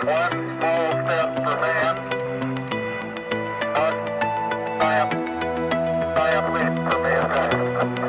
One small step for man, one giant leap for mankind.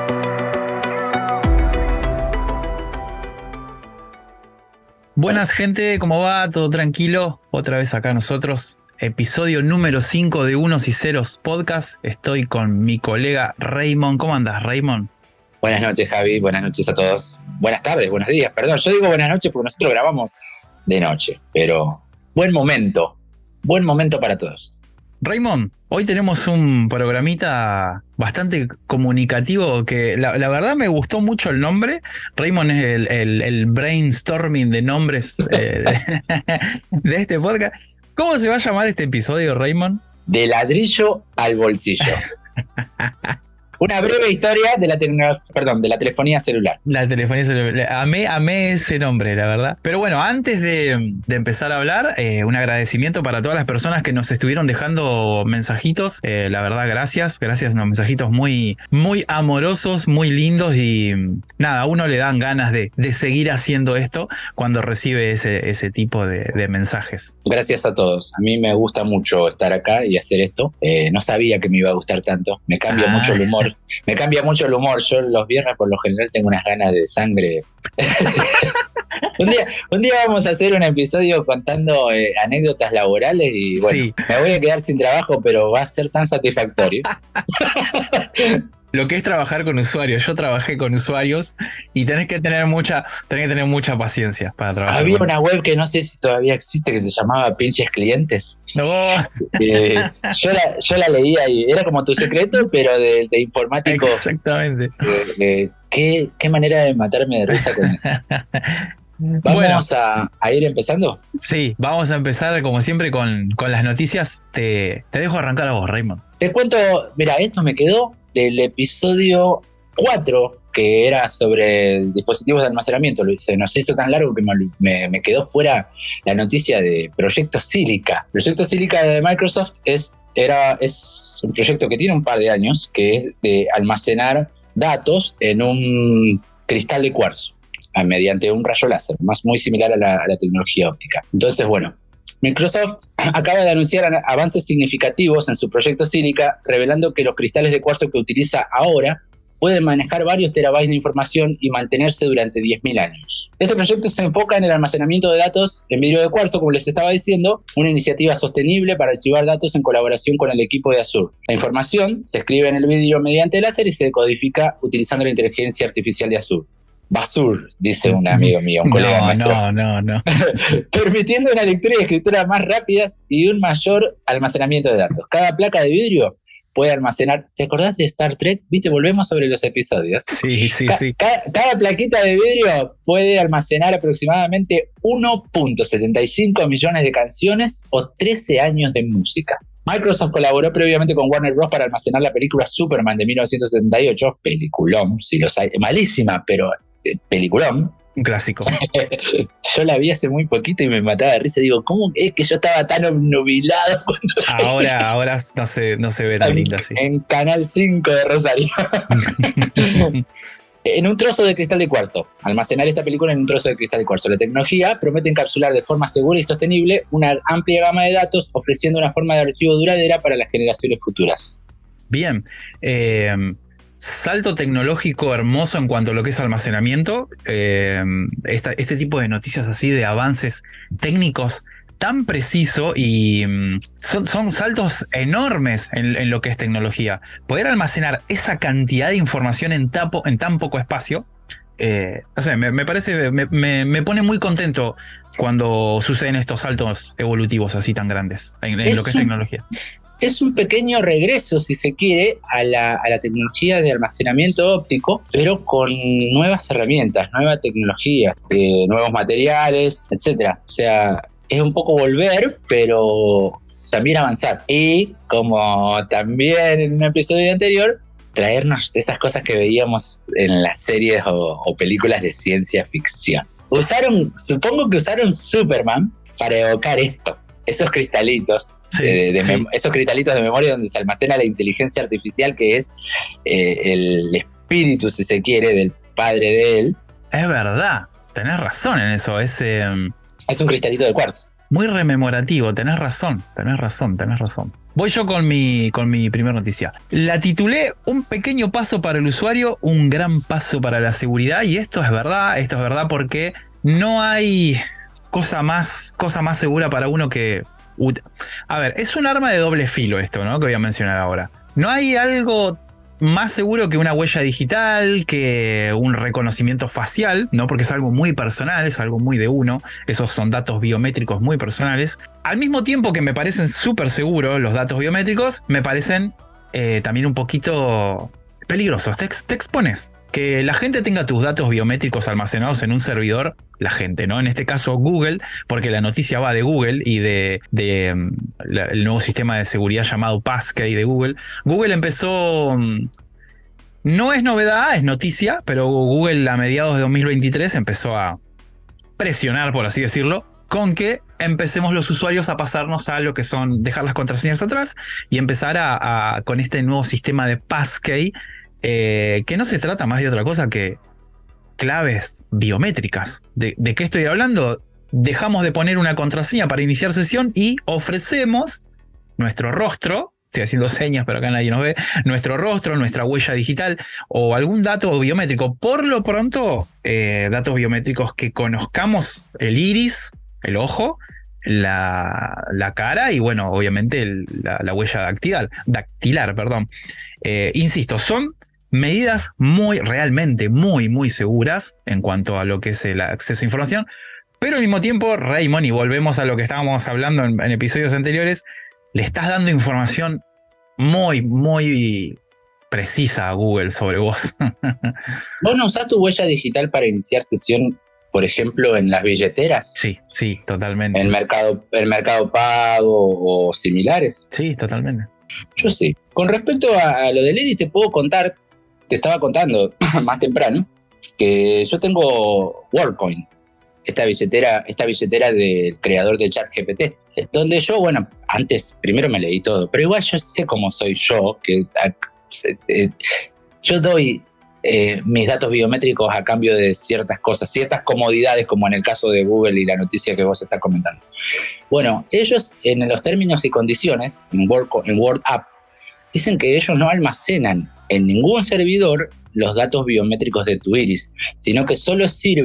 Buenas gente, ¿cómo va? ¿Todo tranquilo? Otra vez acá nosotros, episodio número 5 de Unos y Ceros Podcast. Estoy con mi colega Raymond. ¿Cómo andas, Raymond? Buenas noches, Javi. Buenas noches a todos. Buenas tardes, buenos días. Perdón, yo digo buenas noches porque nosotros grabamos de noche, pero buen momento para todos. Raymond, hoy tenemos un programita bastante comunicativo que la verdad me gustó mucho el nombre. Raymond es el brainstorming de nombres de este podcast. ¿Cómo se va a llamar este episodio, Raymond? De ladrillo al bolsillo. Una breve historia de la telefonía celular. La telefonía celular. Amé ese nombre, la verdad. Pero bueno, antes de empezar a hablar, un agradecimiento para todas las personas que nos estuvieron dejando mensajitos. La verdad, gracias. Gracias, unos mensajitos muy, muy amorosos, muy lindos. Y nada, a uno le dan ganas de seguir haciendo esto cuando recibe ese tipo de mensajes. Gracias a todos. A mí me gusta mucho estar acá y hacer esto. No sabía que me iba a gustar tanto. Me cambia mucho el humor. Me cambia mucho el humor. Yo los viernes por lo general tengo unas ganas de sangre. Un día vamos a hacer un episodio contando anécdotas laborales y bueno, sí. Me voy a quedar sin trabajo, pero va a ser tan satisfactorio. Lo que es trabajar con usuarios. Yo trabajé con usuarios y tenés que tener mucha paciencia para trabajar. Había una web que no sé si todavía existe que se llamaba Pinches Clientes. No. Yo la leía y era como Tu Secreto, pero de informático. Exactamente. ¿Qué manera de matarme de risa con eso? ¿Vamos a ir empezando? Sí, vamos a empezar como siempre con las noticias. Te dejo arrancar a vos, Raymond. Te cuento, mira, esto me quedó del episodio 4, que era sobre dispositivos de almacenamiento. Se nos hizo tan largo que me quedó fuera la noticia de Proyecto Silica. Proyecto Silica de Microsoft es un proyecto que tiene un par de años, que es de almacenar datos en un cristal de cuarzo mediante un rayo láser, muy similar a la tecnología óptica. Entonces, bueno, Microsoft acaba de anunciar avances significativos en su proyecto Silica, revelando que los cristales de cuarzo que utiliza ahora pueden manejar varios terabytes de información y mantenerse durante 10.000 años. Este proyecto se enfoca en el almacenamiento de datos en vidrio de cuarzo, como les estaba diciendo, una iniciativa sostenible para archivar datos en colaboración con el equipo de Azure. La información se escribe en el vidrio mediante láser y se decodifica utilizando la inteligencia artificial de Azure. Basur, dice un amigo mío, un colega nuestro. No. Permitiendo una lectura y escritura más rápidas y un mayor almacenamiento de datos. Cada placa de vidrio puede almacenar. ¿Te acordás de Star Trek? ¿Viste? Volvemos sobre los episodios. Sí. Cada plaquita de vidrio puede almacenar aproximadamente 1.75 millones de canciones o 13 años de música. Microsoft colaboró previamente con Warner Bros. Para almacenar la película Superman de 1978, peliculón, si los hay, malísima, pero peliculón. Un clásico. Yo la vi hace muy poquito y me mataba de risa. Digo, ¿cómo es que yo estaba tan obnubilado? Ahora no se ve tan linda así. En Canal 5 de Rosario. En un trozo de cristal de cuarzo. Almacenar esta película en un trozo de cristal de cuarzo. La tecnología promete encapsular de forma segura y sostenible una amplia gama de datos, ofreciendo una forma de archivo duradera para las generaciones futuras. Bien. Salto tecnológico hermoso en cuanto a lo que es almacenamiento. Este tipo de noticias así de avances técnicos tan preciso y son saltos enormes en lo que es tecnología. Poder almacenar esa cantidad de información en tan poco espacio, no sé, me parece, me pone muy contento cuando suceden estos saltos evolutivos así tan grandes en lo que es tecnología. Es un pequeño regreso, si se quiere, a la tecnología de almacenamiento óptico, pero con nuevas herramientas, nueva tecnología, nuevos materiales, etcétera. O sea, es un poco volver, pero también avanzar. Y como también en un episodio anterior, traernos esas cosas que veíamos en las series o películas de ciencia ficción. Supongo que usaron Superman para evocar esto. Esos cristalitos, esos cristalitos de memoria donde se almacena la inteligencia artificial, que es el espíritu, si se quiere, del padre de él. Es verdad, tenés razón en eso. Es un cristalito de cuarzo. Muy rememorativo, tenés razón. Voy yo con mi primera noticia. La titulé Un pequeño paso para el usuario, un gran paso para la seguridad. Y esto es verdad porque no hay cosa más segura para uno que... A ver, es un arma de doble filo esto, ¿no? Que voy a mencionar ahora. No hay algo más seguro que una huella digital, que un reconocimiento facial, ¿no? Porque es algo muy personal, es algo muy de uno. Esos son datos biométricos muy personales. Al mismo tiempo que me parecen súper seguros los datos biométricos, me parecen también un poquito peligrosos. Te expones. Que la gente tenga tus datos biométricos almacenados en un servidor, la gente, ¿no? En este caso Google, porque la noticia va de Google y el nuevo sistema de seguridad llamado Passkey de Google. Google empezó, no es novedad, es noticia, pero Google a mediados de 2023 empezó a presionar, por así decirlo, con que empecemos los usuarios a pasarnos a lo que son dejar las contraseñas atrás y empezar con este nuevo sistema de Passkey. Que no se trata más de otra cosa que claves biométricas. ¿De qué estoy hablando? Dejamos de poner una contraseña para iniciar sesión y ofrecemos nuestro rostro, estoy haciendo señas pero acá nadie nos ve, nuestro rostro, nuestra huella digital o algún dato biométrico. Por lo pronto, datos biométricos que conozcamos, el iris, el ojo, la cara y bueno, obviamente la huella dactilar, perdón. Insisto, son medidas realmente muy seguras en cuanto a lo que es el acceso a información, pero al mismo tiempo, Raymond, y volvemos a lo que estábamos hablando en episodios anteriores, le estás dando información muy precisa a Google sobre vos. ¿Vos no usás tu huella digital para iniciar sesión, por ejemplo, en las billeteras? Sí, totalmente. ¿En Mercado Pago o similares? Sí, totalmente. Yo sí. Con respecto a lo del iris, te estaba contando más temprano, que yo tengo WorldCoin, esta billetera del creador de ChatGPT, donde yo, bueno, antes primero me leí todo, pero igual yo sé cómo soy yo, que yo doy mis datos biométricos a cambio de ciertas cosas, ciertas comodidades, como en el caso de Google y la noticia que vos estás comentando. Bueno, ellos en los términos y condiciones, en World App, dicen que ellos no almacenan en ningún servidor los datos biométricos de tu iris, sino que solo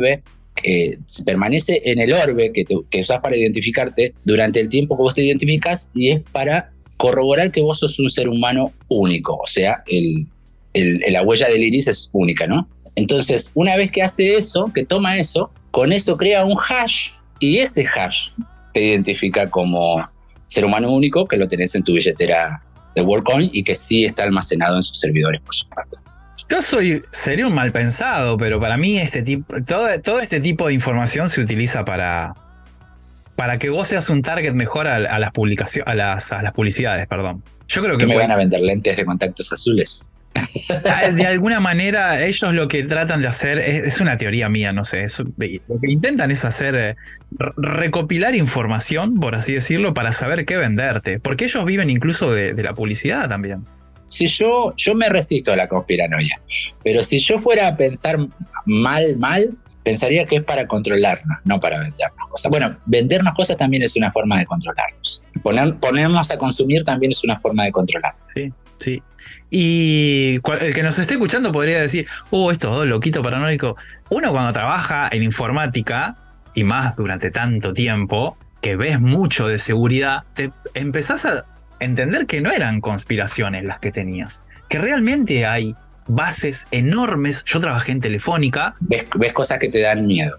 permanece en el orbe que usas para identificarte durante el tiempo que vos te identificas y es para corroborar que vos sos un ser humano único, o sea, la huella del iris es única, ¿no? Entonces, una vez que hace eso, que toma eso, con eso crea un hash y ese hash te identifica como ser humano único que lo tenés en tu billetera de WorldCoin y que sí está almacenado en sus servidores, por supuesto. Yo sería un mal pensado, pero para mí todo este tipo de información se utiliza para que vos seas un target mejor a las publicaciones, a las publicidades, perdón. Yo creo que me van a vender lentes de contactos azules. De alguna manera, ellos lo que tratan de hacer es una teoría mía, no sé. Lo que intentan es hacer recopilar información, por así decirlo, para saber qué venderte. Porque ellos viven incluso de la publicidad también. Si yo me resisto a la conspiranoia, pero si yo fuera a pensar mal, pensaría que es para controlarnos, no para vendernos cosas. Bueno, vendernos cosas también es una forma de controlarnos. Ponernos a consumir también es una forma de controlarnos. Sí. Y el que nos esté escuchando podría decir, estos dos loquitos paranoicos. Uno cuando trabaja en informática, y más durante tanto tiempo, que ves mucho de seguridad, te empezás a entender que no eran conspiraciones las que tenías, que realmente hay bases enormes. Yo trabajé en Telefónica. Ves cosas que te dan miedo.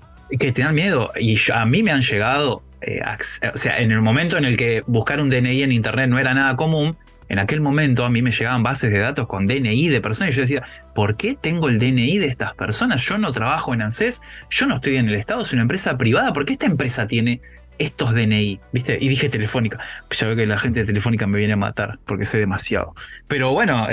Y a mí me han llegado, o sea, en el momento en el que buscar un DNI en internet no era nada común, en aquel momento a mí me llegaban bases de datos con DNI de personas y yo decía, ¿por qué tengo el DNI de estas personas? Yo no trabajo en ANSES, yo no estoy en el Estado, es una empresa privada, ¿por qué esta empresa tiene estos DNI? ¿Viste? Y dije Telefónica. Ya veo que la gente de Telefónica me viene a matar porque sé demasiado. Pero bueno,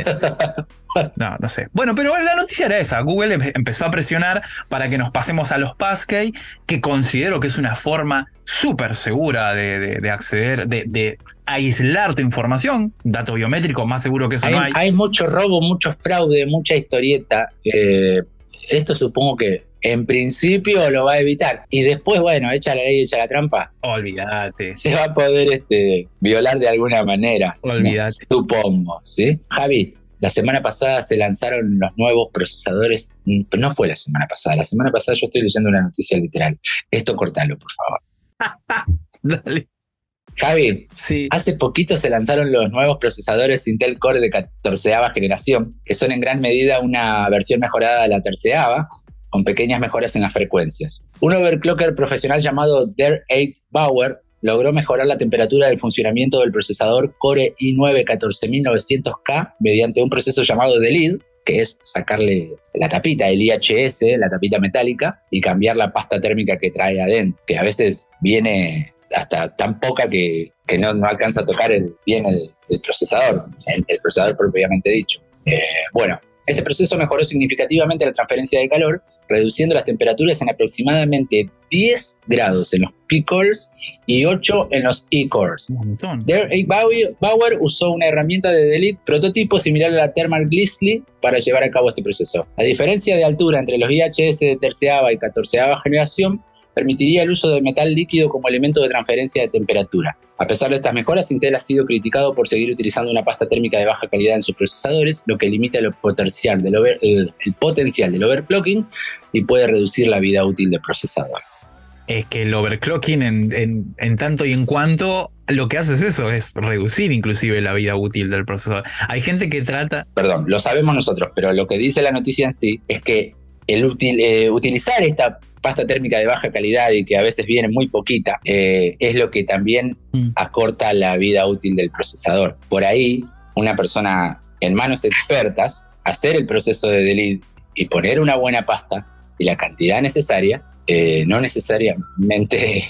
no sé. Bueno, pero la noticia era esa. Google empezó a presionar para que nos pasemos a los Passkey, que considero que es una forma súper segura de acceder, de aislar tu información. Dato biométrico, más seguro que eso no hay. Hay mucho robo, mucho fraude, mucha historieta. esto supongo que en principio lo va a evitar. Y después, bueno, echa la ley, echa la trampa. Olvídate. Se va a poder violar de alguna manera. Olvídate. No, supongo, ¿sí? Javi, la semana pasada se lanzaron los nuevos procesadores. No fue la semana pasada yo estoy leyendo una noticia literal. Esto cortalo, por favor. Dale. Javi, Sí. hace poquito se lanzaron los nuevos procesadores Intel Core de 14ª generación, que son en gran medida una versión mejorada de la 13ª, con pequeñas mejoras en las frecuencias. Un overclocker profesional llamado Dare 8 Bauer logró mejorar la temperatura del funcionamiento del procesador Core i9 14900K mediante un proceso llamado Delete, que es sacarle la tapita, el IHS, la tapita metálica, y cambiar la pasta térmica que trae adentro, que a veces viene hasta tan poca que no alcanza a tocar bien el procesador, el procesador propiamente dicho. Bueno, este proceso mejoró significativamente la transferencia de calor, reduciendo las temperaturas en aproximadamente 10 grados en los P-cores y 8 en los E-cores. Un montón. Dare 8 Bauer usó una herramienta de delete prototipo similar a la Thermal Glisley para llevar a cabo este proceso. La diferencia de altura entre los IHS de 13ª y 14ª generación permitiría el uso de metal líquido como elemento de transferencia de temperatura. A pesar de estas mejoras, Intel ha sido criticado por seguir utilizando una pasta térmica de baja calidad en sus procesadores, lo que limita el potencial del overclocking y puede reducir la vida útil del procesador. Es que el overclocking en tanto y en cuanto lo que hace es eso, es reducir inclusive la vida útil del procesador. Hay gente que trata... Perdón, lo sabemos nosotros, pero lo que dice la noticia en sí es que utilizar esta pasta térmica de baja calidad y que a veces viene muy poquita, es lo que también acorta la vida útil del procesador. Por ahí, una persona en manos expertas, hacer el proceso de delete y poner una buena pasta y la cantidad necesaria, no necesariamente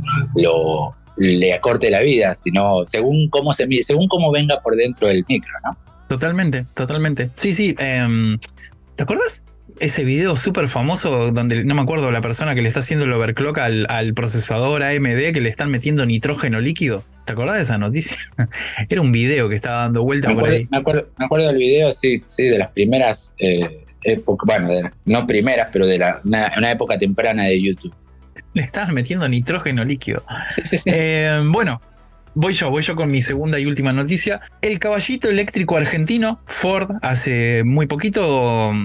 le acorte la vida, sino según cómo se mide, según cómo venga por dentro del micro, ¿no? Totalmente. Sí, ¿te acuerdas? Ese video súper famoso donde, no me acuerdo, la persona que le está haciendo el overclock al procesador AMD, que le están metiendo nitrógeno líquido. ¿Te acordás de esa noticia? Era un video que estaba dando vuelta por ahí. Me acuerdo del video, sí, de las primeras épocas, bueno, no primeras, pero de una época temprana de YouTube. Le estaban metiendo nitrógeno líquido. Sí. Bueno, voy yo con mi segunda y última noticia. El caballito eléctrico argentino, Ford, hace muy poquito,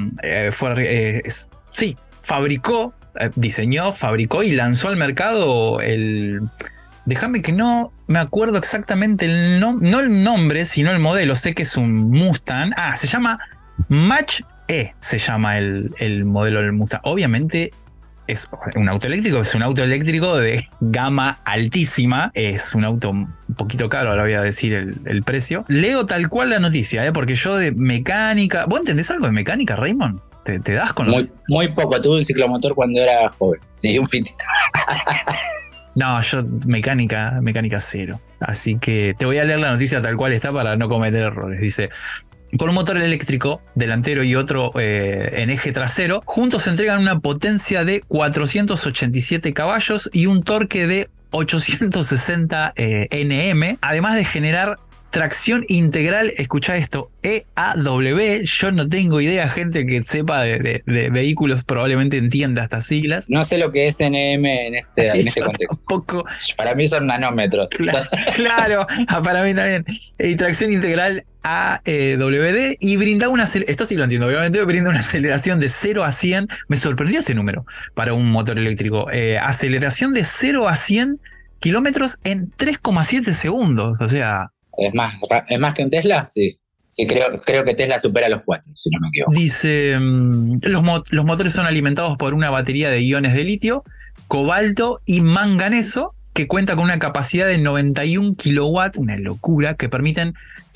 diseñó, fabricó y lanzó al mercado déjame que no me acuerdo exactamente no el nombre, sino el modelo. Sé que es un Mustang. Se llama Mach-E, se llama el modelo del Mustang. Obviamente es un auto eléctrico de gama altísima. Es un auto un poquito caro, ahora voy a decir el precio. Leo tal cual la noticia, porque yo de mecánica... ¿Vos entendés algo de mecánica, Raymond? ¿Te das con muy poco. Tuve un ciclomotor cuando era joven y un fitito. No, yo mecánica cero. Así que te voy a leer la noticia tal cual está para no cometer errores. Dice: con un motor eléctrico delantero y otro en eje trasero, juntos entregan una potencia de 487 caballos y un torque de 860 Nm, además de generar tracción integral. Escuchá esto, EAW. Yo no tengo idea, gente que sepa de vehículos probablemente entienda estas siglas. No sé lo que es NM en este contexto. Tampoco. Para mí son nanómetros. Claro, para mí también. Y tracción integral AWD, y brinda esto sí lo entiendo, obviamente, brinda una aceleración de 0 a 100. Me sorprendió este número para un motor eléctrico. Aceleración de 0 a 100 kilómetros en 3,7 segundos. O sea... ¿Es más que un Tesla? Sí. Sí, creo que Tesla supera los 4, si no me equivoco. Dice, los motores son alimentados por una batería de iones de litio, cobalto y manganeso, que cuenta con una capacidad de 91 kilowatts, una locura, que permiten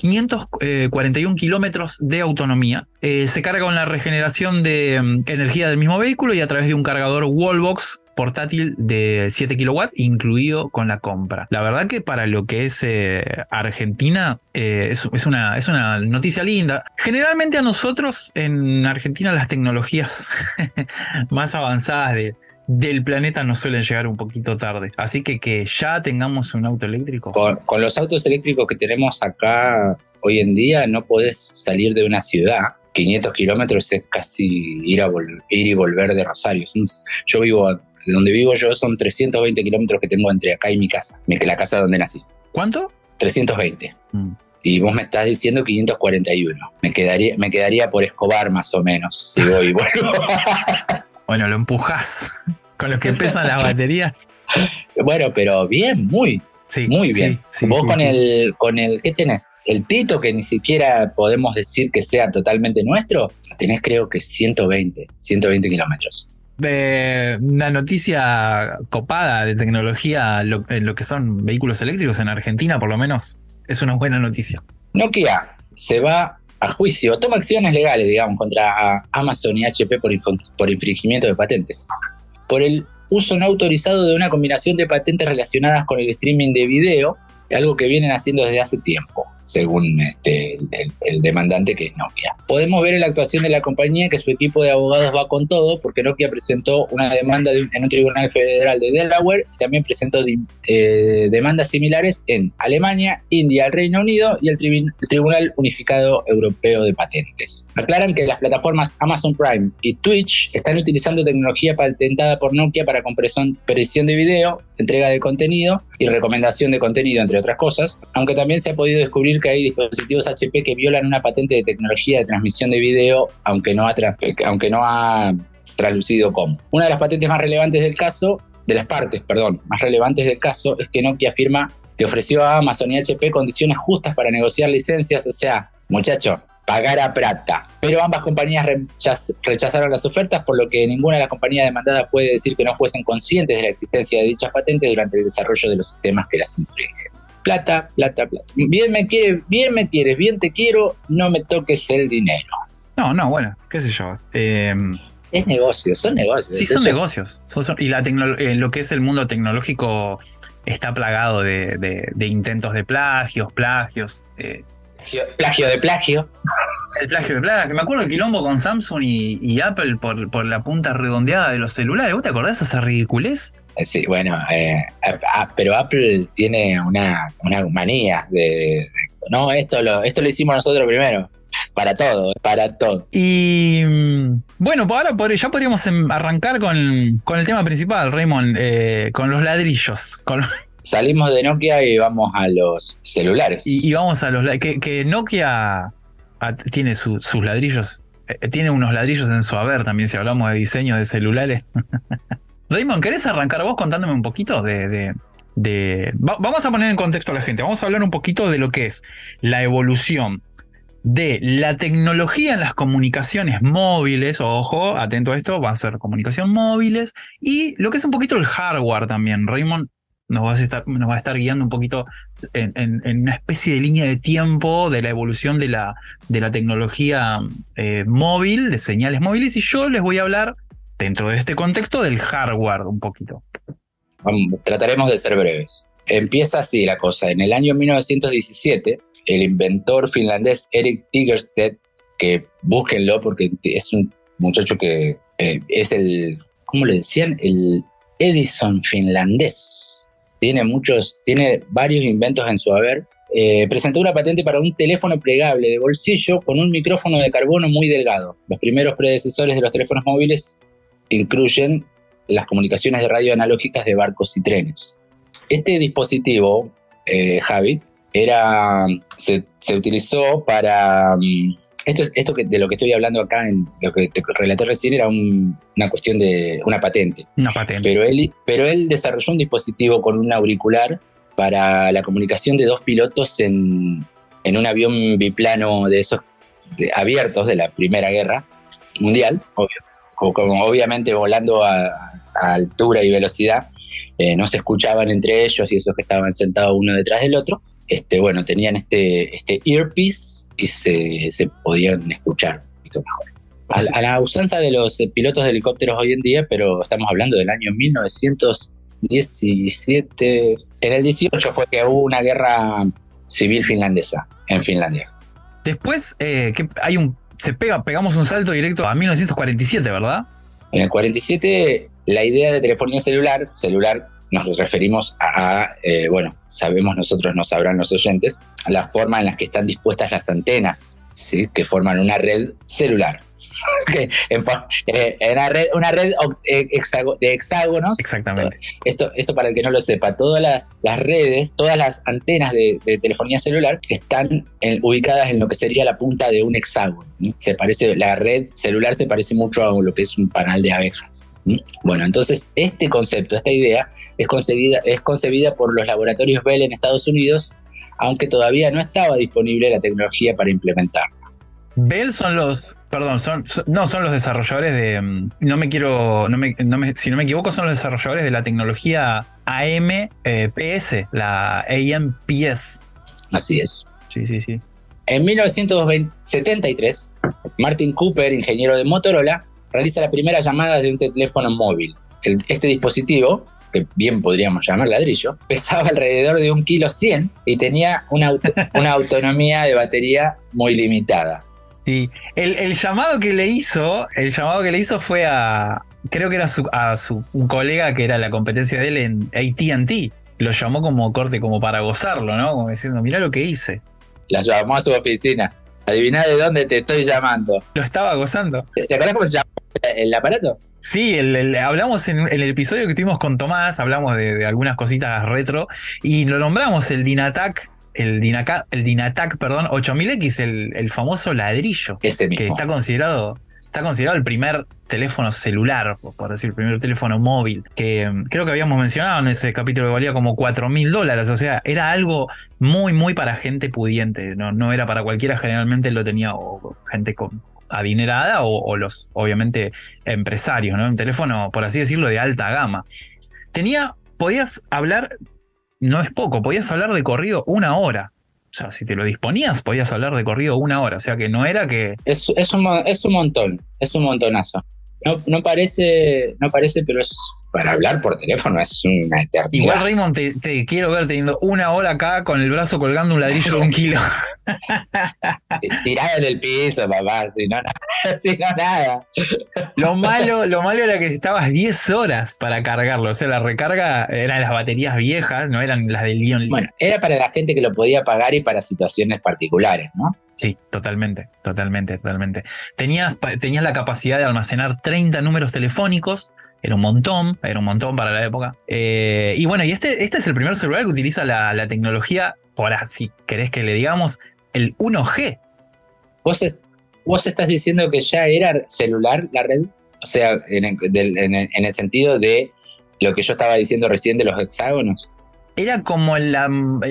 541 kilómetros de autonomía. Se carga con la regeneración de energía del mismo vehículo y a través de un cargador Wallbox portátil de 7 kilowatts, incluido con la compra. La verdad que para lo que es Argentina, es una noticia linda. Generalmente a nosotros en Argentina las tecnologías más avanzadas del planeta nos suelen llegar un poquito tarde. Así que ya tengamos un auto eléctrico. Con los autos eléctricos que tenemos acá hoy en día, no podés salir de una ciudad 500 kilómetros es casi ir y volver de Rosario. Yo vivo, de donde vivo yo son 320 kilómetros que tengo entre acá y mi casa, la casa donde nací. ¿Cuánto? 320. Y vos me estás diciendo 541. Me quedaría por Escobar más o menos, si voy y vuelvo. Bueno, lo empujás con los que pesan las baterías. Bueno, pero bien, muy bien. Sí, Vos sí, con el, ¿qué tenés? El Tito, que ni siquiera podemos decir que sea totalmente nuestro, tenés creo que 120 kilómetros. De una noticia copada de tecnología en lo que son vehículos eléctricos en Argentina, por lo menos, es una buena noticia. Nokia se va a juicio, toma acciones legales, digamos, contra Amazon y HP por infringimiento de patentes. Por el uso no autorizado de una combinación de patentes relacionadas con el streaming de video, algo que vienen haciendo desde hace tiempo, según el demandante, que es Nokia. Podemos ver en la actuación de la compañía que su equipo de abogados va con todo, porque Nokia presentó una demanda en un tribunal federal de Delaware y también presentó demandas similares en Alemania, India, el Reino Unido y el Tribunal Unificado Europeo de Patentes. Aclaran que las plataformas Amazon Prime y Twitch están utilizando tecnología patentada por Nokia para compresión de video, entrega de contenido y recomendación de contenido, entre otras cosas, aunque también se ha podido descubrir que hay dispositivos HP que violan una patente de tecnología de transmisión de video, aunque no ha traducido cómo. Una de las patentes más relevantes del caso, es que Nokia afirma que ofreció a Amazon y HP condiciones justas para negociar licencias, o sea, muchacho, pagar a plata. Pero ambas compañías rechazaron las ofertas, por lo que ninguna de las compañías demandadas puede decir que no fuesen conscientes de la existencia de dichas patentes durante el desarrollo de los sistemas que las infringen. Plata, plata, plata. Bien me quieres, bien te quiero, no me toques el dinero. No, bueno, qué sé yo. Es negocio, son negocios. Sí, son negocios. Y lo que es el mundo tecnológico está plagado de intentos de plagios. Plagio de plagio. El plagio de plagio. Me acuerdo el quilombo con Samsung y Apple por la punta redondeada de los celulares. ¿Vos te acordás de esa ridiculez? Sí, bueno, pero Apple tiene una manía no, esto lo hicimos nosotros primero. Para todo. Y bueno, ahora ya podríamos arrancar con el tema principal, Raymond, con los ladrillos. Salimos de Nokia y vamos a los celulares. Y vamos a los que Nokia tiene sus ladrillos. Tiene unos ladrillos en su haber también, si hablamos de diseño de celulares. Raymond, ¿querés arrancar vos contándome un poquito vamos a poner en contexto a la gente. Vamos a hablar un poquito de lo que es la evolución de la tecnología en las comunicaciones móviles. Ojo, atento a esto, van a ser comunicación móviles. Y lo que es un poquito el hardware también. Raymond nos va a estar guiando un poquito en una especie de línea de tiempo de la evolución de la tecnología móvil, de señales móviles. Y yo les voy a hablar, dentro de este contexto, del hardware un poquito. Trataremos de ser breves. Empieza así la cosa. En el año 1917, el inventor finlandés Erik Tigerstedt, que búsquenlo porque es un muchacho que es ¿cómo le decían? El Edison finlandés. Tiene varios inventos en su haber. Presentó una patente para un teléfono plegable de bolsillo con un micrófono de carbono muy delgado. Los primeros predecesores de los teléfonos móviles incluyen las comunicaciones de radio analógicas de barcos y trenes. Este dispositivo, Javi, se utilizó para... Esto de lo que estoy hablando acá, en lo que te relaté recién, era una cuestión de una patente. Una patente. Pero él desarrolló un dispositivo con un auricular para la comunicación de dos pilotos en un avión biplano de esos abiertos de la Primera Guerra Mundial, obviamente volando a altura y velocidad. No se escuchaban entre ellos y esos que estaban sentados uno detrás del otro. Bueno, tenían este earpiece y se podían escuchar un poquito mejor. A la usanza de los pilotos de helicópteros hoy en día, pero estamos hablando del año 1917. En el 18 fue que hubo una guerra civil finlandesa en Finlandia. Después pegamos un salto directo a 1947, ¿verdad? En el 47, la idea de telefonía celular nos referimos a, sabemos nosotros, no sabrán los oyentes, a la forma en la que están dispuestas las antenas ¿sí? Que forman una red celular. Una red de hexágonos. Exactamente. Esto para el que no lo sepa, todas las redes, todas las antenas de telefonía celular están ubicadas en lo que sería la punta de un hexágono, ¿no? La red celular se parece mucho a lo que es un panal de abejas. Bueno, entonces este concepto, esta idea es concebida por los laboratorios Bell en Estados Unidos, aunque todavía no estaba disponible la tecnología para implementarla. Bell son los, perdón, son los desarrolladores de, si no me equivoco, son los desarrolladores de la tecnología AMPS, la AMPS. Así es. Sí. En 1973, Martin Cooper, ingeniero de Motorola, realiza la primera llamada de un teléfono móvil. Este dispositivo, que bien podríamos llamar ladrillo, pesaba alrededor de 1,1 kg y tenía una autonomía de batería muy limitada. Sí, el llamado que le hizo fue creo que era un colega que era la competencia de él en AT&T. Lo llamó como para gozarlo, ¿no? Como diciendo, mirá lo que hice. La llamó a su oficina. Adiviná de dónde te estoy llamando. Lo estaba gozando. ¿Te acordás cómo se llama el aparato? Sí, hablamos en el episodio que tuvimos con Tomás, hablamos de algunas cositas retro y lo nombramos el Dynatac. El Dynatac, 8000X, el famoso ladrillo. Ese mismo. Que está considerado el primer teléfono celular, por decir, el primer teléfono móvil, que creo que habíamos mencionado en ese capítulo que valía como $4.000. O sea, era algo muy, muy para gente pudiente. No era para cualquiera, generalmente lo tenía o gente adinerada o los, obviamente, empresarios, ¿no? Un teléfono, por así decirlo, de alta gama. Podías hablar. No es poco, podías hablar de corrido 1 hora. O sea, si te lo disponías, podías hablar de corrido 1 hora. O sea, que no era que... Es un montón, es un montonazo. No parece, pero es para hablar por teléfono es una eternidad. Igual, Raymond, te quiero ver teniendo 1 hora acá con el brazo colgando un ladrillo de 1 kilo. Tirada en el piso, papá, si no nada. Lo malo era que estabas 10 horas para cargarlo. O sea, la recarga eran las baterías viejas, no eran las del Lion. Bueno, era para la gente que lo podía pagar y para situaciones particulares, ¿no? Sí, totalmente. Tenías la capacidad de almacenar 30 números telefónicos. Era un montón para la época. Y bueno, este es el primer celular que utiliza la tecnología, ahora si querés que le digamos, el 1G. ¿Vos estás diciendo que ya era celular la red? O sea, en el sentido de lo que yo estaba diciendo recién de los hexágonos. Era como la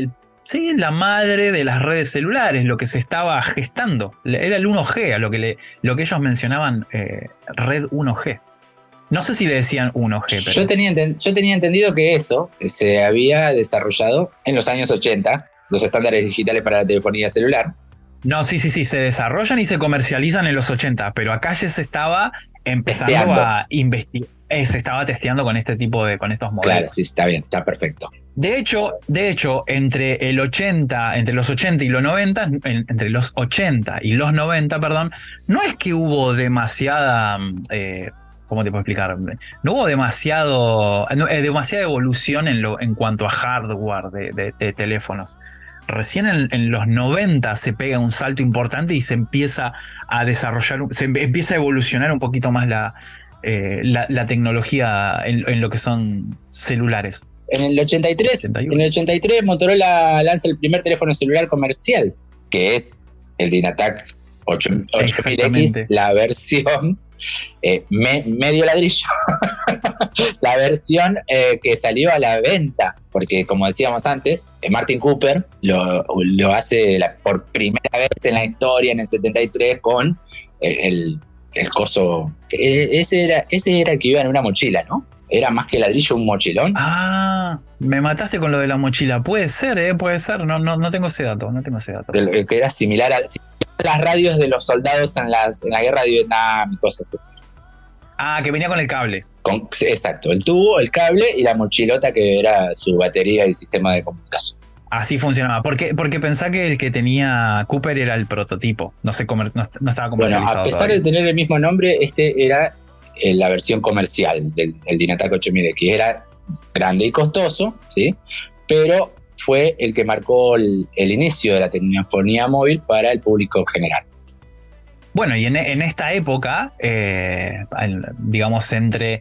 madre de las redes celulares, lo que se estaba gestando. Era el 1G, a lo que ellos mencionaban red 1G. No sé si le decían 1G, pero... Yo tenía entendido que eso se había desarrollado en los años 80, los estándares digitales para la telefonía celular. No, sí, se desarrollan y se comercializan en los 80, pero acá ya se estaba empezando a investigar. Se estaba testeando con estos modelos. Claro, sí, está bien, está perfecto. De hecho, entre los 80 y los 90, entre los 80 y los 90, perdón, no es que hubo demasiada... ¿Cómo te puedo explicar? No hubo demasiada evolución en cuanto a hardware de teléfonos. Recién en los 90 se pega un salto importante y se empieza a desarrollar, se empieza a evolucionar un poquito más la tecnología en lo que son celulares. En el 83 Motorola lanza el primer teléfono celular comercial, que es el Dynatac 8000X, la versión medio ladrillo, la versión que salió a la venta, porque como decíamos antes, Martin Cooper lo hace por primera vez en la historia en el 73 con el coso. Ese era el que iba en una mochila, ¿no? Era más que ladrillo, un mochilón. Ah, me mataste con lo de la mochila. Puede ser, puede ser. No tengo ese dato, Que era similar a las radios de los soldados en la guerra de Vietnam y cosas así. Ah, que venía con el cable. Exacto, el tubo, el cable y la mochilota que era su batería y sistema de comunicación. Así funcionaba. Porque pensá que el que tenía Cooper era el prototipo. No estaba comercializado. Bueno, a pesar de tener el mismo nombre, este era la versión comercial del Dynatac 8000X. Era grande y costoso, ¿sí? Pero fue el que marcó el inicio de la telefonía móvil para el público general. Bueno, y en esta época, digamos entre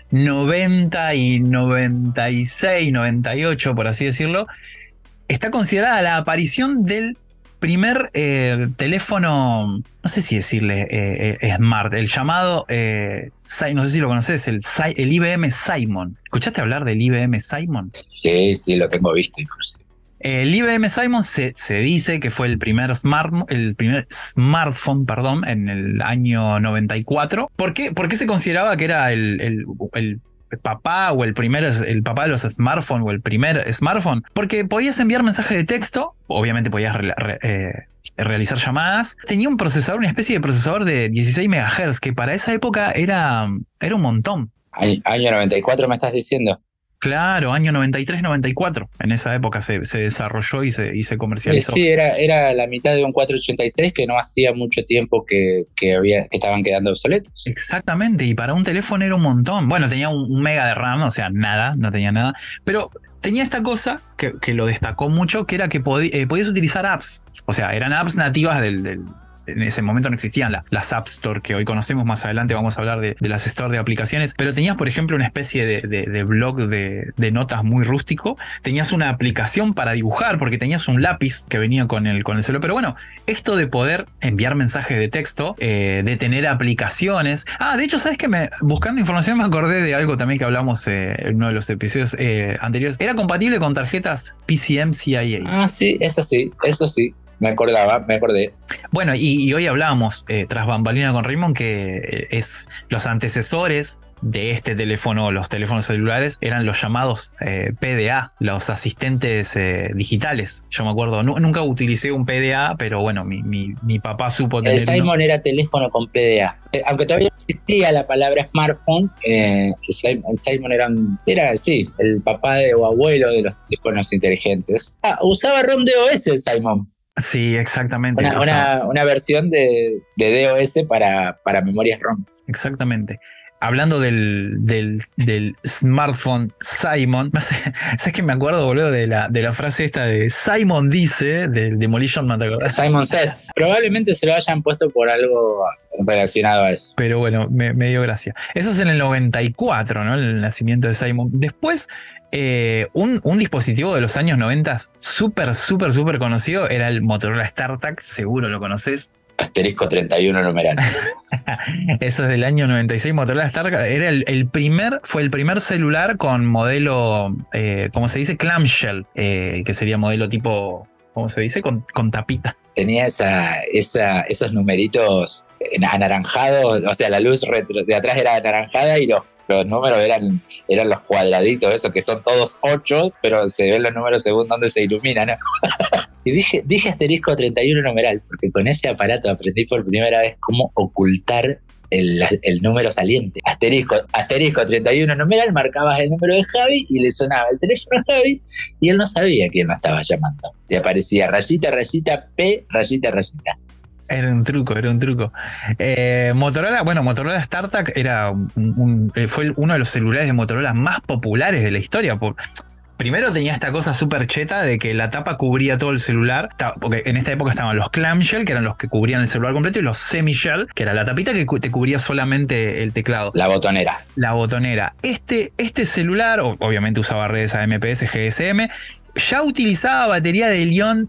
90 y 96, 98, por así decirlo, está considerada la aparición del primer teléfono, no sé si decirle smart, el llamado, no sé si lo conoces, el IBM Simon. ¿Escuchaste hablar del IBM Simon? Sí, sí, lo tengo visto inclusive. El IBM Simon se dice que fue el primer smartphone, perdón, en el año 94. ¿Por qué se consideraba que era el papá o el papá de los smartphones o el primer smartphone? Porque podías enviar mensajes de texto, obviamente podías realizar llamadas. Tenía un procesador, una especie de procesador de 16 MHz, que para esa época era un montón. Año 94 me estás diciendo. Claro, año 93, 94. En esa época se desarrolló y se comercializó. Sí, era la mitad de un 486 que no hacía mucho tiempo que estaban quedando obsoletos. Exactamente, y para un teléfono era un montón. Bueno, tenía un mega de RAM, o sea, nada, no tenía nada. Pero tenía esta cosa que lo destacó mucho, que era que podías utilizar apps. O sea, eran apps nativas en ese momento no existían las App Store que hoy conocemos. Más adelante vamos a hablar de las Store de aplicaciones, pero tenías, por ejemplo, una especie de blog de notas muy rústico. Tenías una aplicación para dibujar porque tenías un lápiz que venía con el celular. Pero bueno, esto de poder enviar mensajes de texto, de tener aplicaciones. De hecho, ¿sabes qué? Buscando información me acordé de algo también que hablamos en uno de los episodios anteriores. Era compatible con tarjetas PCM CIA. Sí, eso sí. Me acordé. Bueno, y hoy hablábamos tras bambalina con Raymond que es los antecesores de este teléfono, los teléfonos celulares, eran los llamados PDA, los asistentes digitales. Yo me acuerdo, nunca utilicé un PDA, pero bueno, mi papá supo tener El Simon era teléfono con PDA. Aunque todavía existía la palabra smartphone, el Simon era el papá o abuelo de los teléfonos inteligentes. Usaba ROM DOS el Simon. Sí, exactamente. Una versión de DOS para memorias ROM. Exactamente. Hablando del smartphone Simon, ¿sabes qué me acuerdo, boludo, de la frase esta de Simon dice, del Demolition Man? Simon Says. Probablemente se lo hayan puesto por algo relacionado a eso. Pero bueno, me dio gracia. Eso es en el 94, ¿no? El nacimiento de Simon. Después, un dispositivo de los años 90 súper conocido era el Motorola StarTAC, seguro lo conoces. Asterisco 31 numeral. Eso es del año 96. Motorola StarTAC era fue el primer celular con modelo, ¿cómo se dice? Clamshell, que sería modelo tipo, ¿cómo se dice? Con tapita. Tenía esos numeritos anaranjados, o sea, la luz de atrás era anaranjada y los números eran los cuadraditos, esos que son todos 8, pero se ven los números según dónde se iluminan, ¿no? Y dije asterisco 31 numeral, porque con ese aparato aprendí por primera vez cómo ocultar el número saliente. Asterisco 31 numeral, marcabas el número de Javi y le sonaba el teléfono a Javi y él no sabía quién lo estaba llamando. Y aparecía rayita, P, rayita. Era un truco. Motorola StarTAC fue uno de los celulares de Motorola más populares de la historia. Primero tenía esta cosa súper cheta de que la tapa cubría todo el celular, porque en esta época estaban los clamshell, que eran los que cubrían el celular completo, y los semi-shell, que era la tapita que te cubría solamente el teclado. La botonera. Este celular, obviamente usaba redes AMPS, GSM, ya utilizaba batería de iones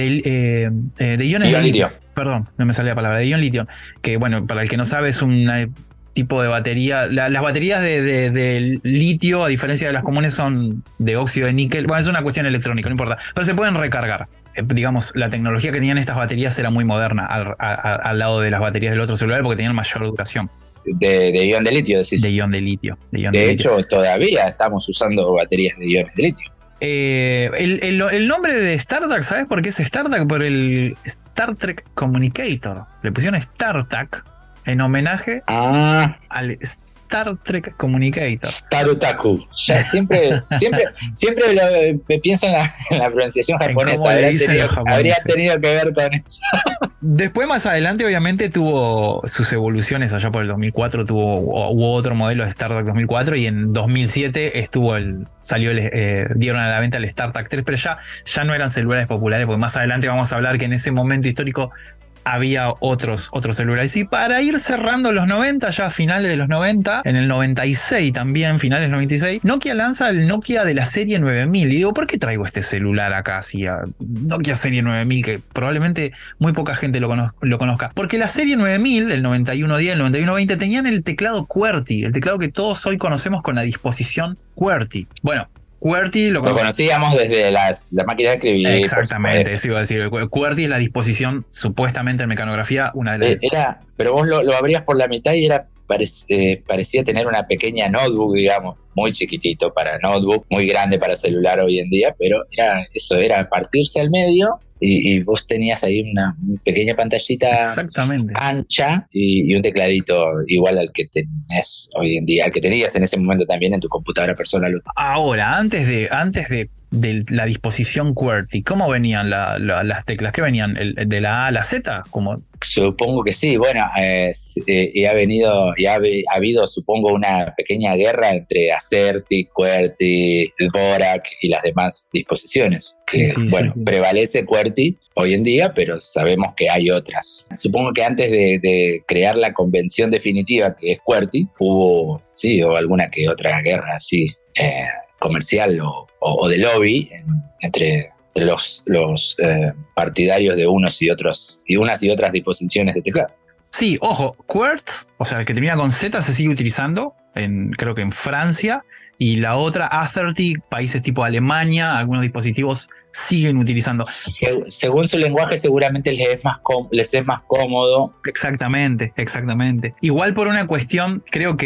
de litio. Perdón, no me sale la palabra, de ion litio, que bueno, para el que no sabe es un tipo de batería. Las baterías de litio, a diferencia de las comunes, son de óxido de níquel. Bueno, es una cuestión electrónica, no importa, pero se pueden recargar. Digamos, la tecnología que tenían estas baterías era muy moderna al lado de las baterías del otro celular porque tenían mayor duración. De ion de litio, decís. De ion de litio. De hecho, todavía estamos usando baterías de iones de litio. El nombre de StarTAC, ¿sabes por qué es StarTAC? Por el Star Trek Communicator. Le pusieron StarTAC en homenaje al Star Trek Communicator. Starutaku. Ya siempre me pienso en la pronunciación japonesa. Habría tenido que ver con eso. Después, más adelante, obviamente, tuvo sus evoluciones. Allá por el 2004 hubo otro modelo de StarTAC 2004 y en 2007 dieron a la venta el StarTAC 3, pero ya no eran celulares populares, porque más adelante vamos a hablar que en ese momento histórico había otros celulares. Y para ir cerrando los 90, ya a finales de los 90, en el 96 también, finales del 96, Nokia lanza el Nokia de la serie 9000. Y digo, ¿por qué traigo este celular acá así? Nokia serie 9000, que probablemente muy poca gente lo conozca. Porque la serie 9000, el 9110, el 9120, tenían el teclado QWERTY, el teclado que todos hoy conocemos con la disposición QWERTY. Bueno, QWERTY lo conocíamos desde la máquina de escribir. Exactamente, eso iba a decir. QWERTY es la disposición, supuestamente en mecanografía, una de las... Pero vos lo abrías por la mitad y parecía tener una pequeña notebook, digamos, muy chiquitito para notebook, muy grande para celular hoy en día, pero era partirse al medio. Y vos tenías ahí una pequeña pantallita ancha y un tecladito igual al que tenés hoy en día, al que tenías en ese momento también en tu computadora personal. Ahora, antes de la disposición QWERTY, ¿cómo venían las teclas? ¿Qué venían? ¿De la A a la Z? Supongo que sí. Bueno, ha habido, supongo, una pequeña guerra entre Acerti, QWERTY, Dvorak y las demás disposiciones. Prevalece QWERTY hoy en día, pero sabemos que hay otras. Supongo que antes de crear la convención definitiva, que es QWERTY, hubo alguna que otra guerra así, comercial o de lobby entre los partidarios de unas y otras disposiciones de teclado. Sí, ojo, QWERTZ, o sea, el que termina con Z se sigue utilizando, creo que en Francia, y la otra, Acerti, países tipo Alemania, algunos dispositivos siguen utilizando. Según su lenguaje seguramente les es más cómodo. Exactamente. Igual por una cuestión,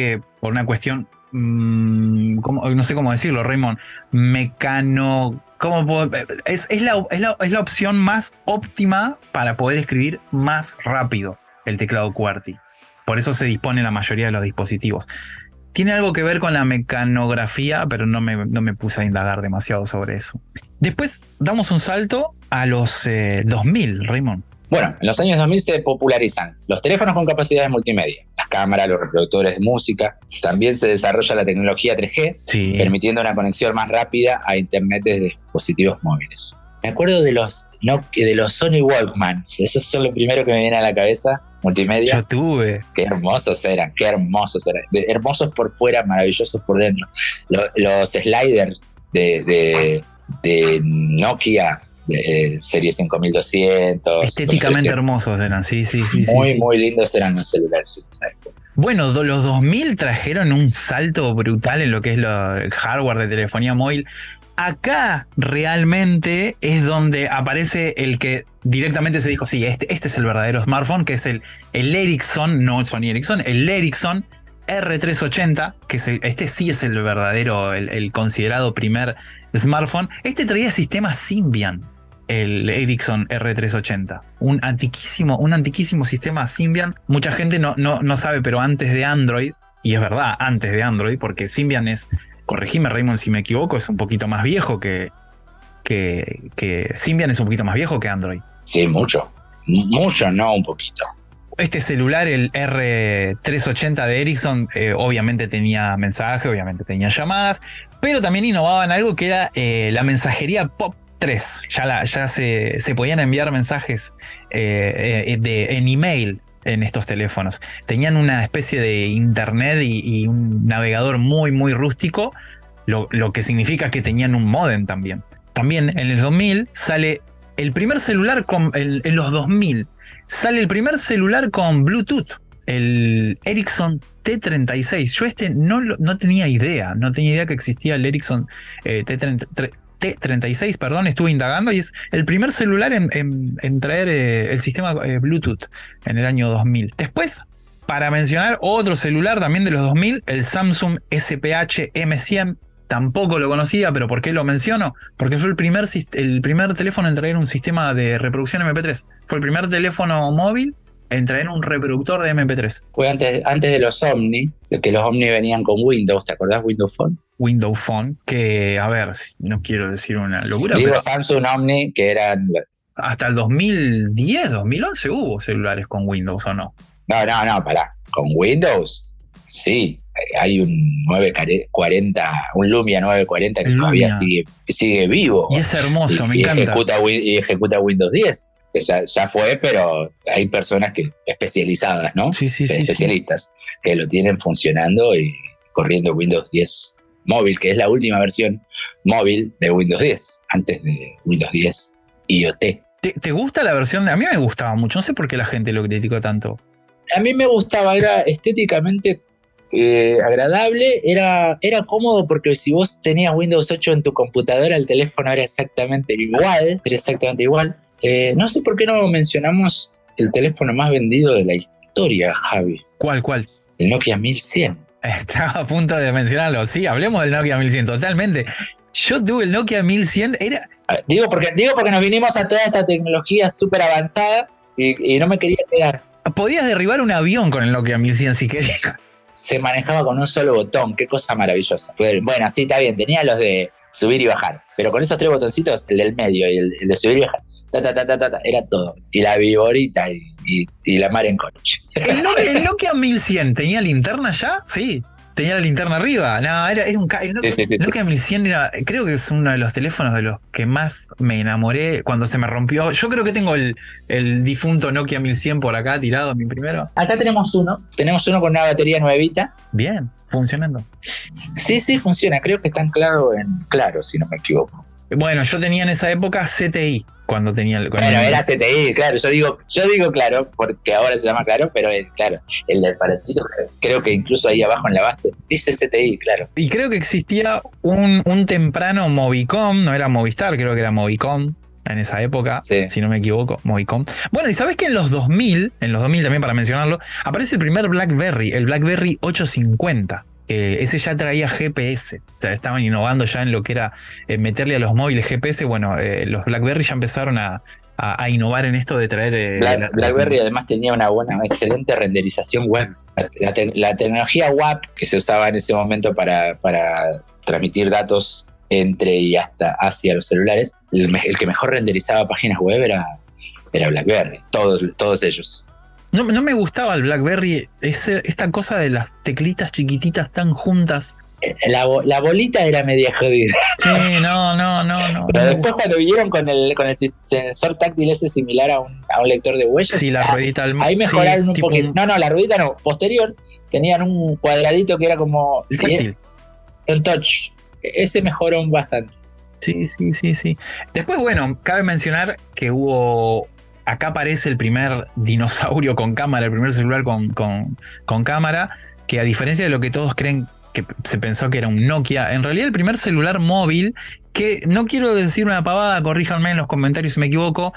no sé cómo decirlo, Raymond, es la opción más óptima para poder escribir más rápido el teclado QWERTY. Por eso se dispone la mayoría de los dispositivos. Tiene algo que ver con la mecanografía, pero no me puse a indagar demasiado sobre eso. Después damos un salto a los 2000, Raymond. Bueno, en los años 2000 se popularizan los teléfonos con capacidades multimedia, las cámaras, los reproductores de música. También se desarrolla la tecnología 3G, permitiendo una conexión más rápida a internet desde dispositivos móviles. Me acuerdo de los Sony Walkman. Esos son los primeros que me vienen a la cabeza, multimedia. Yo tuve. Qué hermosos eran. Hermosos por fuera, maravillosos por dentro. Los sliders de Nokia, serie 5200. Estéticamente hermosos eran, sí. Muy lindos eran los celulares. Bueno, los 2000 trajeron un salto brutal en lo que es el hardware de telefonía móvil. Acá realmente es donde aparece el que directamente se dijo, sí, este es el verdadero smartphone, que es el Ericsson, no Sony Ericsson, el Ericsson R380, que este sí es el verdadero, el considerado primer smartphone. Este traía sistema Symbian, el Ericsson R380, un antiquísimo sistema Symbian. Mucha gente no sabe, pero antes de Android, y es verdad, antes de Android, porque Symbian es, corregime Raymond si me equivoco, es un poquito más viejo que Symbian es un poquito más viejo que Android. Sí, mucho, no un poquito. Este celular, el R380 de Ericsson, obviamente tenía mensaje, obviamente tenía llamadas, pero también innovaba en algo que era la mensajería POP3. Ya se podían enviar mensajes en email en estos teléfonos. Tenían una especie de internet y un navegador muy rústico, lo que significa que tenían un módem también. También en el 2000 sale el primer celular en los 2000 sale el primer celular con Bluetooth, el Ericsson T36. Yo no tenía idea que existía el Ericsson T36, perdón, estuve indagando y es el primer celular en traer el sistema Bluetooth en el año 2000. Después, para mencionar otro celular también de los 2000, el Samsung SPH M100. Tampoco lo conocía, pero ¿por qué lo menciono? Porque fue el primer teléfono en traer un sistema de reproducción MP3. Fue el primer teléfono móvil en traer un reproductor de MP3. Fue antes de los Omni, que los Omni venían con Windows, ¿te acordás? Windows Phone. Windows Phone, que, a ver, no quiero decir una locura. Digo, pero Samsung Omni, que eran... Hasta el 2010, 2011 hubo celulares con Windows, ¿o no? No, pará. ¿Con Windows? Sí. Hay un 940, un Lumia 940 que todavía sigue vivo. Y es hermoso, me encanta. Y ejecuta Windows 10. que ya fue, pero hay personas especializadas, ¿no? Sí, sí, sí. Especialistas que lo tienen funcionando y corriendo Windows 10 móvil, que es la última versión móvil de Windows 10, antes de Windows 10 IoT. ¿Te gusta la versión? A mí me gustaba mucho, no sé por qué la gente lo criticó tanto. A mí me gustaba, era estéticamente agradable, era cómodo porque si vos tenías Windows 8 en tu computadora, el teléfono era exactamente igual. No sé por qué no mencionamos el teléfono más vendido de la historia, Javi. ¿Cuál? El Nokia 1100. Estaba a punto de mencionarlo. Sí, hablemos del Nokia 1100, totalmente. Yo tuve el Nokia 1100, era... Digo porque nos vinimos a toda esta tecnología súper avanzada y no me quería quedar. Podías derribar un avión con el Nokia 1100 si querías. Se manejaba con un solo botón, qué cosa maravillosa. Bueno, sí, está bien, tenía los de subir y bajar, pero con esos 3 botoncitos, el del medio y el de subir y bajar, era todo. Y la viborita y la mar en coche. ¿El Nokia 1100 tenía linterna ya? Sí. Tenía la linterna arriba. No, era un... El Nokia 1100 era... Creo que es uno de los teléfonos de los que más me enamoré cuando se me rompió. Yo creo que tengo el difunto Nokia 1100 por acá tirado, mi primero. Acá tenemos uno. Tenemos uno con una batería nuevita. Bien, funcionando. Sí, funciona. Creo que está anclado en claro, si no me equivoco. Bueno, yo tenía en esa época CTI. Cuando tenía el... Bueno, era CTI, claro. Yo digo claro, porque ahora se llama claro, pero claro, el del aparatito, creo que incluso ahí abajo en la base, dice CTI, claro. Y creo que existía un temprano Movicom, no era Movistar, creo que era Movicom en esa época, sí. Si no me equivoco, Movicom. Bueno, y sabés que en los 2000 también para mencionarlo, aparece el primer BlackBerry, el BlackBerry 850. Ese ya traía GPS, o sea, estaban innovando ya en lo que era meterle a los móviles GPS. Bueno, los BlackBerry ya empezaron a innovar en esto de traer... BlackBerry además tenía una excelente renderización web. La tecnología WAP que se usaba en ese momento para transmitir datos entre y hasta hacia los celulares, el que mejor renderizaba páginas web era BlackBerry, todos ellos. No me gustaba el BlackBerry, esta cosa de las teclitas chiquititas tan juntas. La bolita era media jodida. Sí, no. Pero después cuando vinieron con el sensor táctil ese similar a un lector de huellas. Sí, la ruedita al ahí mejoraron un poquito. No, la ruedita no. Posterior tenían un cuadradito que era como... El táctil. Un touch. Ese mejoró bastante. Sí. Después, bueno, cabe mencionar que hubo... Acá aparece el primer dinosaurio con cámara, el primer celular con cámara, que a diferencia de lo que todos creen que se pensó que era un Nokia, en realidad el primer celular móvil, que no quiero decir una pavada, corríjanme en los comentarios si me equivoco,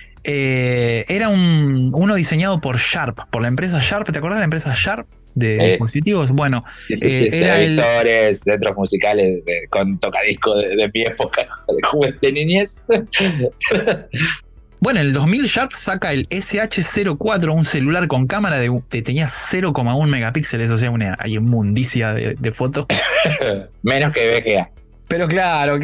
era uno diseñado por Sharp, por la empresa Sharp. ¿Te acordás de la empresa Sharp de dispositivos? Bueno, era televisores, centros musicales con tocadiscos de mi época de niñez. Bueno, en el 2000 Sharp saca el SH04, un celular con cámara que tenía 0,1 megapíxeles, o sea, una inmundicia de fotos. Menos que VGA. Pero claro,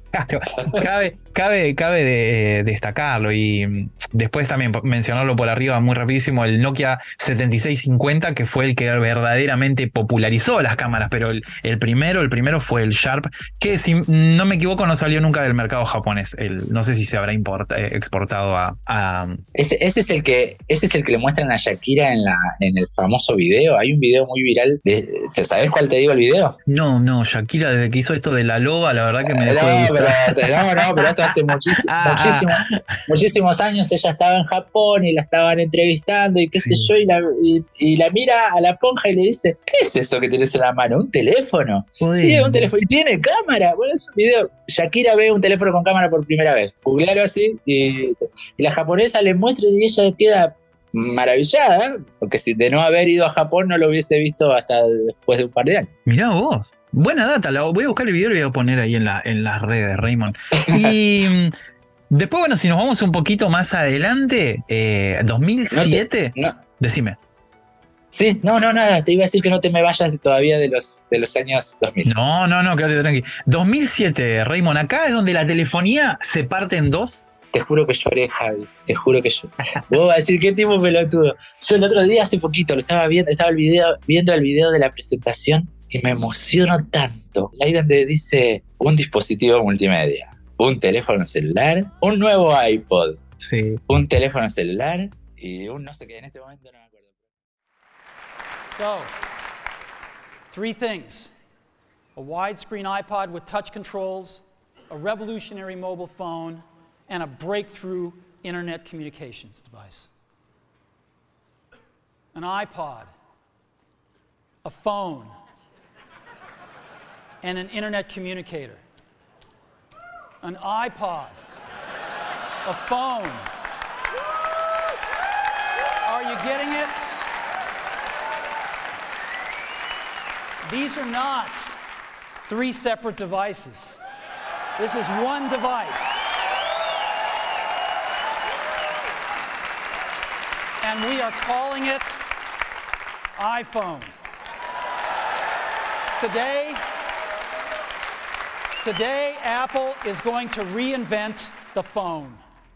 cabe destacarlo y después también mencionarlo por arriba muy rapidísimo, el Nokia 7650, que fue el que verdaderamente popularizó las cámaras, pero el primero fue el Sharp, que si no me equivoco no salió nunca del mercado japonés. No sé si se habrá exportado a... Ese es el que le muestran a Shakira en el famoso video. Hay un video muy viral. ¿Sabés cuál te digo el video? No, Shakira desde que hizo esto de la loba, la verdad que me dejó de gustar. Pero esto hace muchísimos años. Ella estaba en Japón y la estaban entrevistando y qué sé yo, y la mira a la ponja y le dice: ¿qué es eso que tenés en la mano? ¿Un teléfono? Joder. Sí, un teléfono. ¿Y tiene cámara? Bueno, es un video. Shakira ve un teléfono con cámara por primera vez. Googlealo así y la japonesa le muestra y ella queda maravillada, porque si de no haber ido a Japón no lo hubiese visto hasta después de un par de años. Mirá vos. Buena data, voy a buscar el video y lo voy a poner ahí en las redes, Raymond. Y después, bueno, si nos vamos un poquito más adelante, 2007, decime. Sí, nada, te iba a decir que no te me vayas todavía de los años 2000. No, quédate tranqui. 2007, Raymond, acá es donde la telefonía se parte en dos. Te juro que lloré, Javi, te juro que lloré. Vos vas a decir, qué tipo pelotudo. Yo el otro día, hace poquito, estaba viendo el video de la presentación y me emociono tanto. Ahí donde dice un dispositivo multimedia, un teléfono celular, un nuevo iPod. Sí. un teléfono celular y un no sé qué, en este momento no me acuerdo. So, 3 things. A widescreen iPod with touch controls, a revolutionary mobile phone, and a breakthrough internet communications device. An iPod, a phone, and an internet communicator. An iPod, a phone. Are you getting it? These are not 3 separate devices. This is one device. And we are calling it iPhone. Today, Apple is going to reinvent the phone.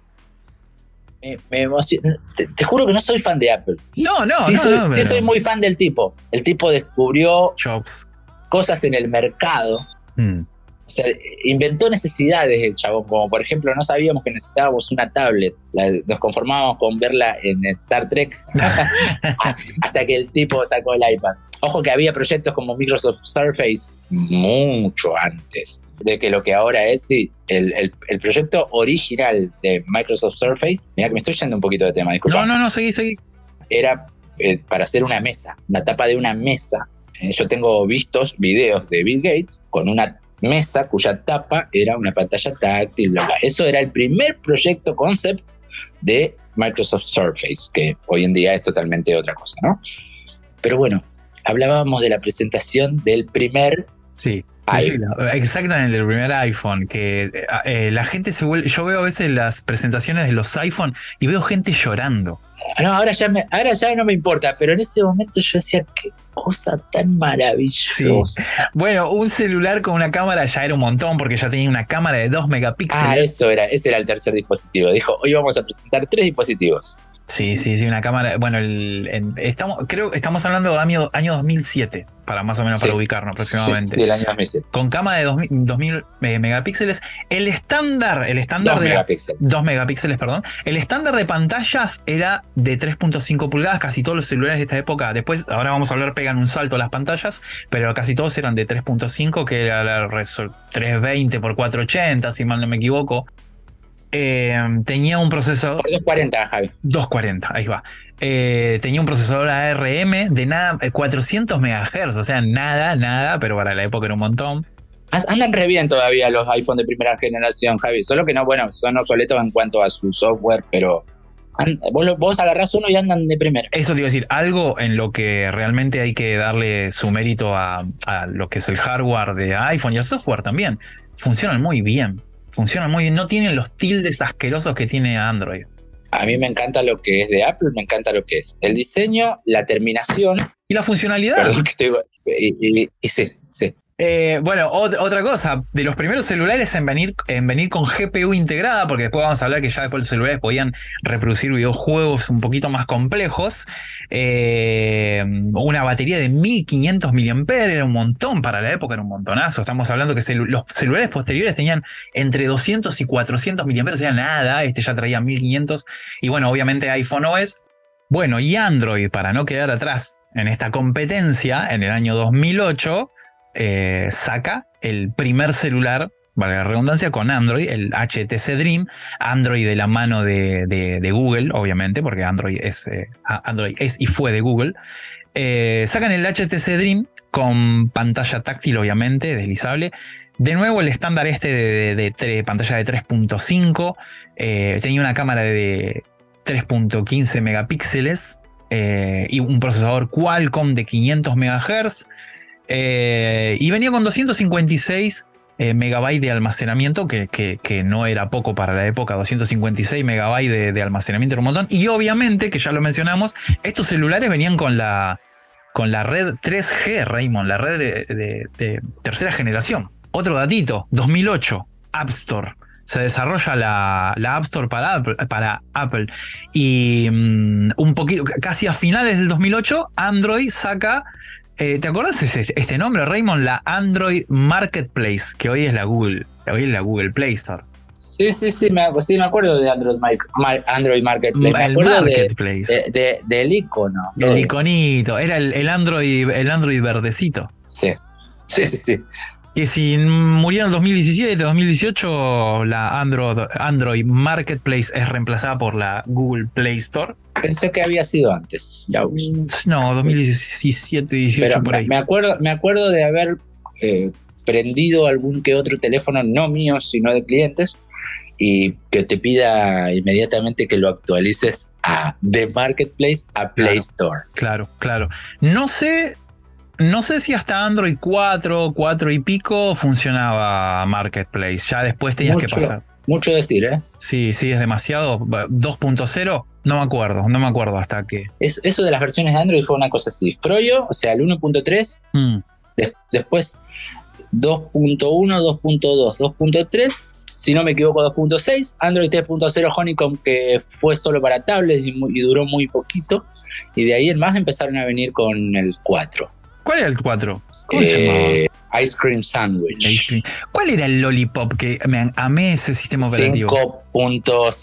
Me emociona. Te juro que no soy fan de Apple. No, Sí, pero soy muy fan del tipo. El tipo descubrió Jobs. cosas en el mercado. O sea, inventó necesidades el chabón, como por ejemplo no sabíamos que necesitábamos una tablet, nos conformábamos con verla en Star Trek hasta que el tipo sacó el iPad. Ojo que había proyectos como Microsoft Surface mucho antes de que lo que ahora es, sí, el proyecto original de Microsoft Surface, mira que me estoy yendo un poquito de tema, disculpa. No, seguí. Era para hacer una mesa, una tapa de una mesa. Yo tengo vistos videos de Bill Gates con una mesa cuya tapa era una pantalla táctil, bla, bla. Eso era el primer proyecto concept de Microsoft Surface, que hoy en día es totalmente otra cosa, ¿no? Pero bueno, hablábamos de la presentación del primer Sí. iPhone. Exactamente, el primer iPhone, que la gente se vuelve... Yo veo a veces las presentaciones de los iPhone y veo gente llorando. No, ahora ya no me importa, pero en ese momento yo decía, qué cosa tan maravillosa. Sí. Bueno, un celular con una cámara ya era un montón, porque ya tenía una cámara de 2 megapíxeles. Ese era el tercer dispositivo. Dijo, hoy vamos a presentar 3 dispositivos. Sí, una cámara. Bueno, creo que estamos hablando del año 2007, para más o menos para ubicarnos aproximadamente. Sí, el año 2007. Con cámara de 2000 megapíxeles. El estándar 2 megapíxeles. 2 megapíxeles, perdón. El estándar de pantallas era de 3.5 pulgadas. Casi todos los celulares de esta época, después, ahora vamos a hablar, pegan un salto a las pantallas, pero casi todos eran de 3.5, que era la 320 x 480, si mal no me equivoco. Tenía un procesador... Por 240, Javi. 240, ahí va. Tenía un procesador ARM de nada, 400 MHz, o sea, nada, pero para la época era un montón. Andan re bien todavía los iPhone de primera generación, Javi. Solo que no, bueno, son obsoletos en cuanto a su software, pero vos agarrás uno y andan de primera. Eso te iba a decir, algo en lo que realmente hay que darle su mérito a lo que es el hardware de iPhone y el software también. Funcionan muy bien, no tienen los tildes asquerosos que tiene Android. A mí me encanta lo que es de Apple, me encanta lo que es el diseño, la terminación. Y la funcionalidad. Perdón que estoy... Y sí. Bueno, otra cosa, de los primeros celulares en venir con GPU integrada, porque después vamos a hablar que ya después los celulares podían reproducir videojuegos un poquito más complejos. Una batería de 1500 mAh era un montón para la época, era un montonazo. Estamos hablando que los celulares posteriores tenían entre 200 y 400 mAh, o sea, nada, este ya traía 1500. Y bueno, obviamente iPhone OS. Bueno, y Android, para no quedar atrás en esta competencia, en el año 2008... saca el primer celular, valga la redundancia, con Android, el HTC Dream, Android de la mano de Google, obviamente, porque Android es y fue de Google. Sacan el HTC Dream con pantalla táctil, obviamente, deslizable. De nuevo el estándar de pantalla de 3.5, tenía una cámara de 3.15 megapíxeles y un procesador Qualcomm de 500 MHz. Y venía con 256 megabytes de almacenamiento, que no era poco para la época. 256 megabytes de almacenamiento era un montón. Y obviamente, que ya lo mencionamos, estos celulares venían con la red 3G, Raymond, la red de tercera generación. Otro datito, 2008, App Store. Se desarrolla la App Store para Apple. Y un poquito, casi a finales del 2008, Android saca... ¿te acordás este nombre, Raymond? La Android Marketplace, que hoy es la Google Play Store. Sí, me acuerdo de Android Marketplace. Me El acuerdo Marketplace. del icono. El iconito. Era el Android verdecito. Sí. Que si murió en el 2017, 2018, la Android Marketplace es reemplazada por la Google Play Store. Pensé que había sido antes. Ya uso. No, 2017, 18 Pero por ahí. me acuerdo de haber prendido algún que otro teléfono, no mío, sino de clientes, y que te pida inmediatamente que lo actualices de Marketplace a Play Store. Claro. No sé si hasta Android 4 y pico funcionaba Marketplace. Ya después tenías que pasar. Mucho decir, ¿eh? Sí, es demasiado. 2.0, no me acuerdo hasta que. Eso de las versiones de Android fue una cosa así. Froyo, o sea, el 1.3, después 2.1, 2.2, 2.3, si no me equivoco 2.6, Android 3.0 Honeycomb, que fue solo para tablets y duró muy poquito, y de ahí en más empezaron a venir con el 4. ¿Cuál era el 4? ¿Cómo se llamaba? Ice Cream Sandwich. ¿Cuál era el Lollipop? Que me amé ese sistema operativo. 5.0,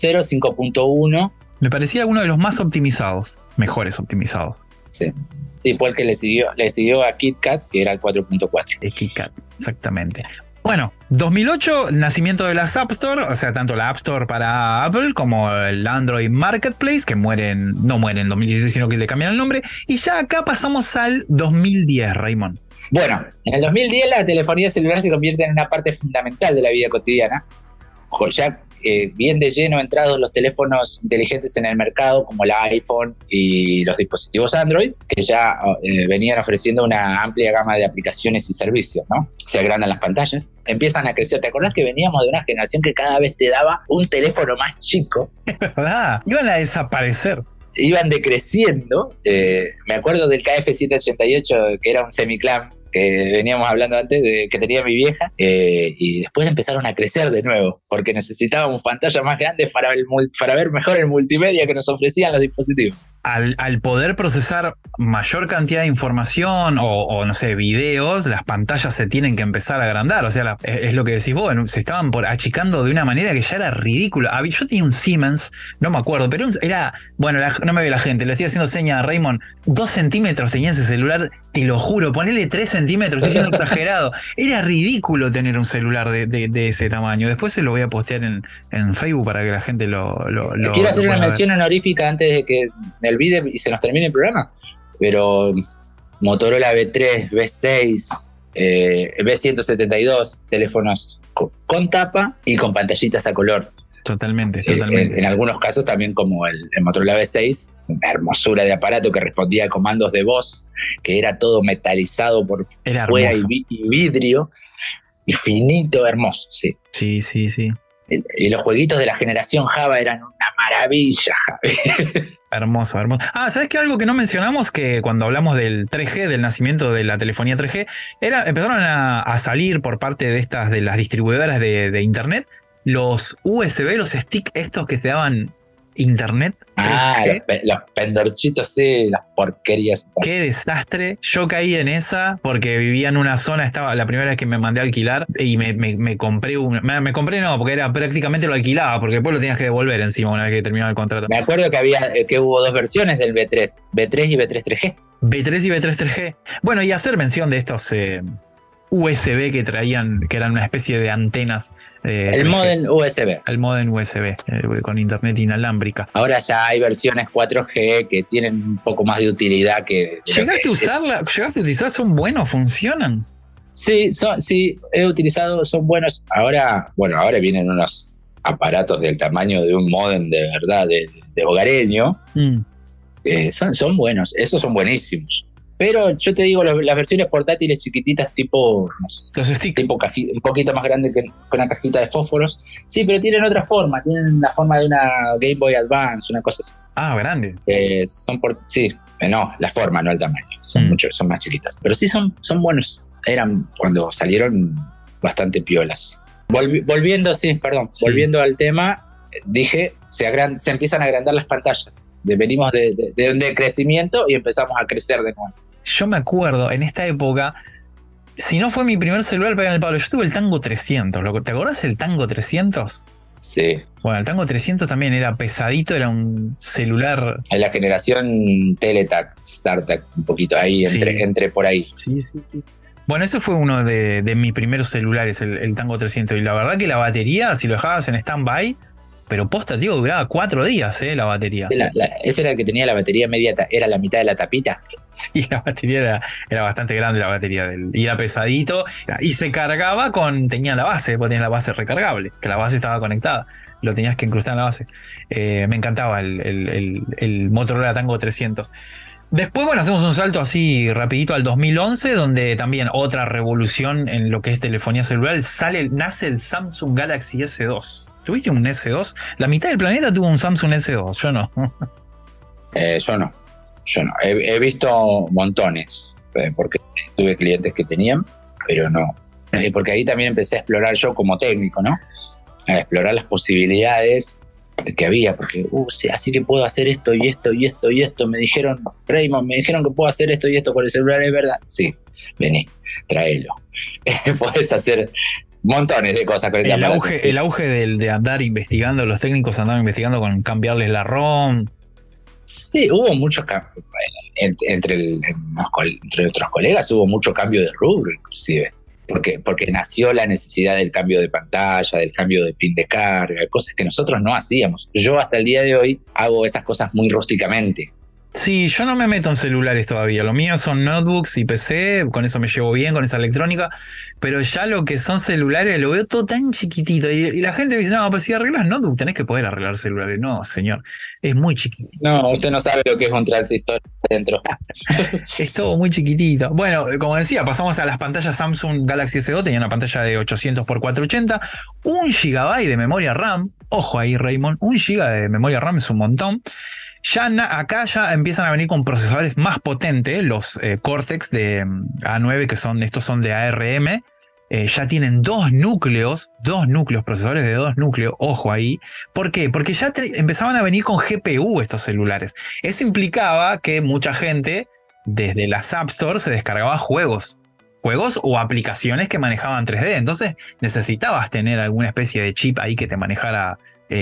5.1. Me parecía uno de los más optimizados, mejores optimizados. Sí, fue el que le siguió a KitKat, que era el 4.4. El KitKat, exactamente. Bueno, 2008, nacimiento de las App Store, o sea, tanto la App Store para Apple como el Android Marketplace, que no mueren en 2016, sino que le cambian el nombre. Y ya acá pasamos al 2010, Raymond. Bueno, en el 2010 la telefonía celular se convierte en una parte fundamental de la vida cotidiana. Ya bien de lleno entrados los teléfonos inteligentes en el mercado, como el iPhone y los dispositivos Android, que ya venían ofreciendo una amplia gama de aplicaciones y servicios, ¿no? Se agrandan las pantallas, empiezan a crecer. ¿Te acordás que veníamos de una generación que cada vez te daba un teléfono más chico? ¿Verdad? Iban a desaparecer. Iban decreciendo. Me acuerdo del KF788, que era un semiclam, que veníamos hablando antes, que tenía mi vieja, y después empezaron a crecer de nuevo, porque necesitábamos pantallas más grandes para ver mejor el multimedia que nos ofrecían los dispositivos. Al poder procesar mayor cantidad de información o no sé, videos, las pantallas se tienen que empezar a agrandar. O sea, es lo que decís vos, se estaban achicando de una manera que ya era ridículo. Yo tenía un Siemens, no me acuerdo, pero era, bueno, no me ve la gente, le estoy haciendo seña a Raymond, 2 centímetros tenía ese celular, te lo juro, ponele 3 centímetros, estoy siendo exagerado. Era ridículo tener un celular de ese tamaño. Después se lo voy a postear en Facebook para que la gente lo quiero hacer una mención honorífica antes de que me olvide y se nos termine el programa, pero Motorola B3, B6, B172, teléfonos con tapa y con pantallitas a color. Totalmente. En algunos casos también, como el Motorola B6, una hermosura de aparato que respondía a comandos de voz, que era todo metalizado por fuera y vidrio, y finito, hermoso, sí. Sí. Y los jueguitos de la generación Java eran una maravilla, Javi. Hermoso. ¿Sabes qué? Algo que no mencionamos, que cuando hablamos del 3G, del nacimiento de la telefonía 3G, empezaron a salir por parte de las distribuidoras de internet, los USB, los stick estos que te daban internet. Los pendorchitos, sí, las porquerías. Qué desastre. Yo caí en esa porque vivía en una zona, estaba la primera vez que me mandé a alquilar y me compré porque era prácticamente lo alquilaba, porque después lo tenías que devolver encima una vez que terminaba el contrato. Me acuerdo que hubo 2 versiones del B3 y B3 3G. B3 y B3 3G. Bueno, y hacer mención de estos USB que traían, que eran una especie de antenas. El modem USB. El modem USB, con internet inalámbrica. Ahora ya hay versiones 4G que tienen un poco más de utilidad que... ¿Llegaste a utilizar? ¿Son buenos? ¿Funcionan? Sí, he utilizado, son buenos. Ahora vienen unos aparatos del tamaño de un modem de verdad, de hogareño. Son buenos, esos son buenísimos. Pero yo te digo, las versiones portátiles chiquititas, tipo los stick, un poquito más grande que una cajita de fósforos, sí, pero tienen otra forma, tienen la forma de una Game Boy Advance, una cosa así. Grande. La forma, no el tamaño, son más chiquitas. Pero sí son buenos, eran cuando salieron bastante piolas. Volviendo al tema, dije, se empiezan a agrandar las pantallas. Venimos de crecimiento y empezamos a crecer de nuevo. Yo me acuerdo, en esta época, si no fue mi primer celular, pegan el palo, yo tuve el Tango 300. ¿Te acordás del Tango 300? Sí. Bueno, el Tango 300 también era pesadito, era un celular. En la generación Teletac, StarTAC, un poquito ahí, entre por ahí. Sí. Bueno, eso fue uno de mis primeros celulares, el Tango 300. Y la verdad que la batería, si lo dejabas en stand-by, pero posta, tío, duraba 4 días, la batería. Ese era el que tenía la batería media, era la mitad de la tapita. Sí, la batería era bastante grande, la batería y era pesadito. Y se cargaba tenía la base, porque tenía la base recargable, que la base estaba conectada. Lo tenías que incrustar en la base. Me encantaba el Motorola Tango 300. Después, bueno, hacemos un salto así rapidito al 2011, donde también otra revolución en lo que es telefonía celular. Nace el Samsung Galaxy S2. ¿Tuviste un S2? La mitad del planeta tuvo un Samsung S2, yo no. Yo no. He visto montones, porque tuve clientes que tenían, pero no. Porque ahí también empecé a explorar yo como técnico, ¿no? A explorar las posibilidades que había, porque sí, así que puedo hacer esto y esto y esto y esto. Me dijeron, Raymond, me dijeron que puedo hacer esto y esto con el celular, ¿es verdad? Sí, vení, tráelo. Puedes hacer montones de cosas con el auge de andar investigando, los técnicos andaban investigando con cambiarles la ROM. Sí, hubo muchos cambios. Entre otros colegas hubo mucho cambio de rubro, inclusive. Porque nació la necesidad del cambio de pantalla, del cambio de pin de carga, cosas que nosotros no hacíamos. Yo hasta el día de hoy hago esas cosas muy rústicamente. Sí, yo no me meto en celulares todavía. Lo mío son notebooks y PC, con eso me llevo bien, con esa electrónica. Pero ya lo que son celulares lo veo todo tan chiquitito. Y la gente me dice, no, pues si arreglas notebook tenés que poder arreglar celulares. No, señor, es muy chiquitito. No, usted no sabe lo que es un transistor dentro. Es todo muy chiquitito. Bueno, como decía, pasamos a las pantallas Samsung Galaxy S2. Tenía una pantalla de 800 x 480, 1 GB de memoria RAM. Ojo ahí, Raymond, 1 GB de memoria RAM es un montón. Acá ya empiezan a venir con procesadores más potentes, los Cortex de A9, estos son de ARM. Ya tienen dos núcleos, procesadores de 2 núcleos, ojo ahí. ¿Por qué? Porque ya empezaban a venir con GPU estos celulares. Eso implicaba que mucha gente desde las App Store se descargaba juegos o aplicaciones que manejaban 3D. Entonces necesitabas tener alguna especie de chip ahí que te manejara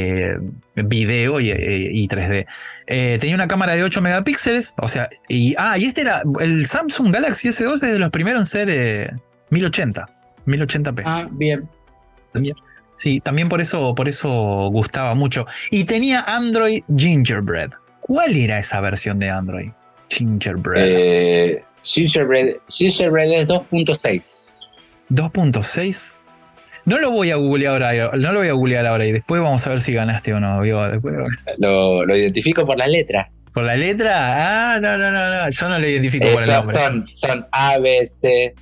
video y 3D. Tenía una cámara de 8 megapíxeles, o sea, y este era el Samsung Galaxy S2, es de los primeros en ser 1080p. Ah, bien. Sí, también por eso gustaba mucho. Y tenía Android Gingerbread. ¿Cuál era esa versión de Android Gingerbread? Gingerbread es 2.6. 2.6. No lo voy a googlear ahora y después vamos a ver si ganaste o no. Después... Lo identifico por las letras. ¿Por la letra? No. Yo no lo identifico por el nombre. Son A, B, C.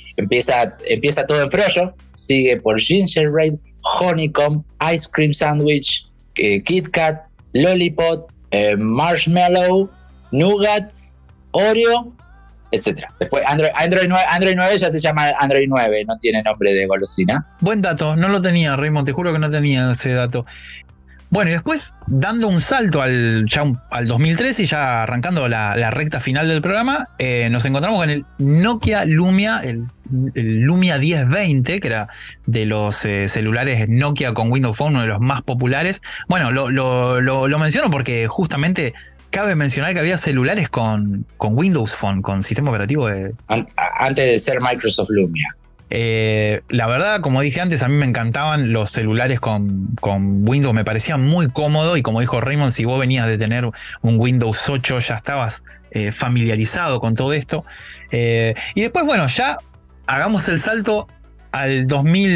Empieza todo en prollo. Sigue por Gingerbread, Honeycomb, Ice Cream Sandwich, Kit Kat, Lollipop, Marshmallow, Nougat, Oreo, etcétera. Después Android 9 ya se llama Android 9, no tiene nombre de golosina. Buen dato, no lo tenía, Raymond, te juro que no tenía ese dato. Bueno, y después, dando un salto al 2013 y ya arrancando la recta final del programa, nos encontramos con el Nokia Lumia, el Lumia 1020, que era de los celulares Nokia con Windows Phone, uno de los más populares. Bueno, lo menciono porque justamente cabe mencionar que había celulares con Windows Phone, con sistema operativo de... Antes de ser Microsoft Lumia. La verdad, como dije antes, a mí me encantaban los celulares con Windows, me parecían muy cómodo, y como dijo Raymond, si vos venías de tener un Windows 8 ya estabas familiarizado con todo esto. Y después, bueno, ya hagamos el salto al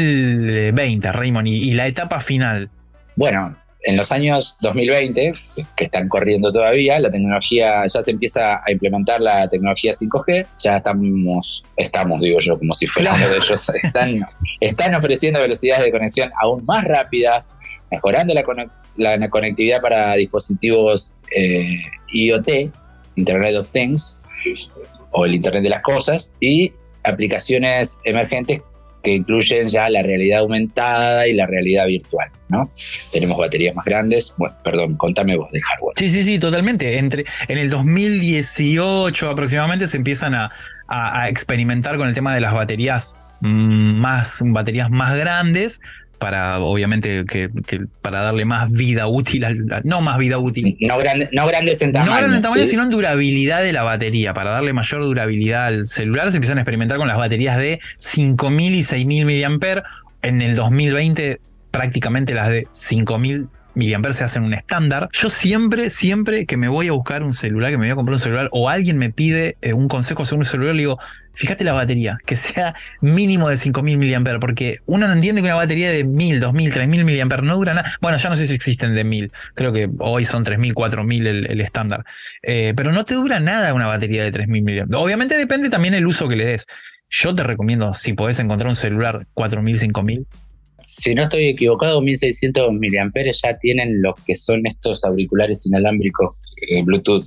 2020, Raymond, y la etapa final. Bueno, en los años 2020, que están corriendo todavía, la tecnología, ya se empieza a implementar la tecnología 5G, ya estamos, digo yo, como si fuera uno de ellos, están ofreciendo velocidades de conexión aún más rápidas, mejorando la conectividad para dispositivos IoT, Internet of Things, o el Internet de las Cosas, y aplicaciones emergentes que incluyen ya la realidad aumentada y la realidad virtual, ¿no? Tenemos baterías más grandes. Bueno, perdón, contame vos de hardware. Sí, totalmente. En el 2018 aproximadamente se empiezan a experimentar con el tema de las baterías más grandes, para obviamente para darle más vida útil, no más vida útil. No grandes en tamaño. No grande en tamaño, ¿sí? sino en durabilidad de la batería. Para darle mayor durabilidad al celular se empiezan a experimentar con las baterías de 5.000 y 6.000 miliamperes. En el 2020 prácticamente las de 5.000 miliamperes se hacen un estándar. Yo siempre que me voy a buscar un celular, que me voy a comprar un celular, o alguien me pide un consejo sobre un celular, le digo, fíjate la batería, que sea mínimo de 5.000 miliamperes, porque uno no entiende que una batería de 1.000, 2.000, 3.000 miliamperes no dura nada. Bueno, ya no sé si existen de 1.000, creo que hoy son 3.000, 4.000 el estándar. Pero no te dura nada una batería de 3.000 miliamperes. Obviamente depende también el uso que le des. Yo te recomiendo, si podés encontrar un celular 4.000, 5.000. Si no estoy equivocado, 1600 miliamperes ya tienen los que son estos auriculares inalámbricos Bluetooth.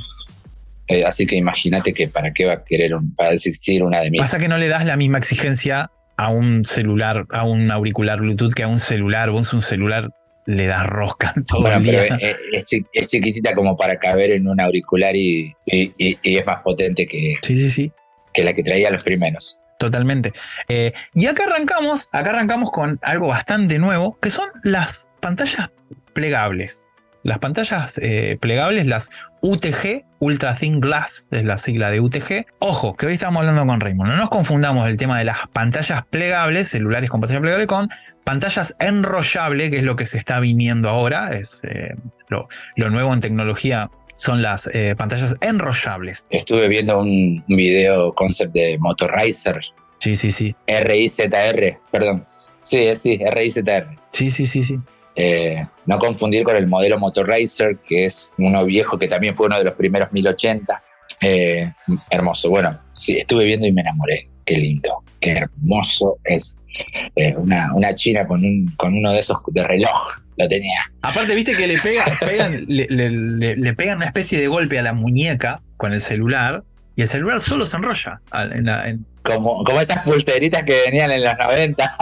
Así que imagínate que para qué va a querer para existir una de 1.000. Pasa que no le das la misma exigencia a un celular, a un auricular Bluetooth que a un celular. Vos un celular le das rosca todo el día. Pero es chiquitita como para caber en un auricular y es más potente que, Sí. que la que traía los primeros. Totalmente. Y acá arrancamos con algo bastante nuevo, que son las pantallas plegables. Las pantallas plegables, las UTG, Ultra Thin Glass, es la sigla de UTG. Ojo, que hoy estamos hablando con Raymond. No nos confundamos el tema de las pantallas plegables, celulares con pantalla plegable, con pantallas enrollables, que es lo que se está viniendo ahora. Es lo nuevo en tecnología. Son las pantallas enrollables. Estuve viendo un video concept de Motorrizer. Sí. RIZR, perdón. Sí, RIZR. Sí. No confundir con el modelo Motorrizer, que es uno viejo que también fue uno de los primeros 1080. Hermoso. Bueno, sí, estuve viendo y me enamoré. Qué lindo, qué hermoso es. Una china con uno de esos de reloj. Lo tenía. Aparte, viste que le pegan una especie de golpe a la muñeca con el celular y el celular solo se enrolla. Como esas pulseritas que venían en los 90.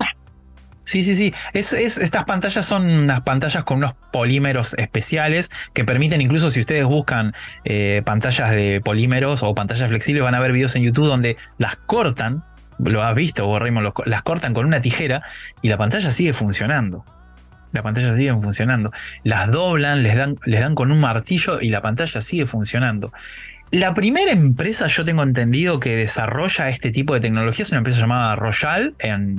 Sí. Estas pantallas son unas pantallas con unos polímeros especiales que permiten, incluso si ustedes buscan pantallas de polímeros o pantallas flexibles, van a ver videos en YouTube donde las cortan. Lo has visto vos, Raymond, las cortan con una tijera y la pantalla sigue funcionando. Las doblan, les dan con un martillo y la pantalla sigue funcionando. La primera empresa, yo tengo entendido, que desarrolla este tipo de tecnología es una empresa llamada Royal,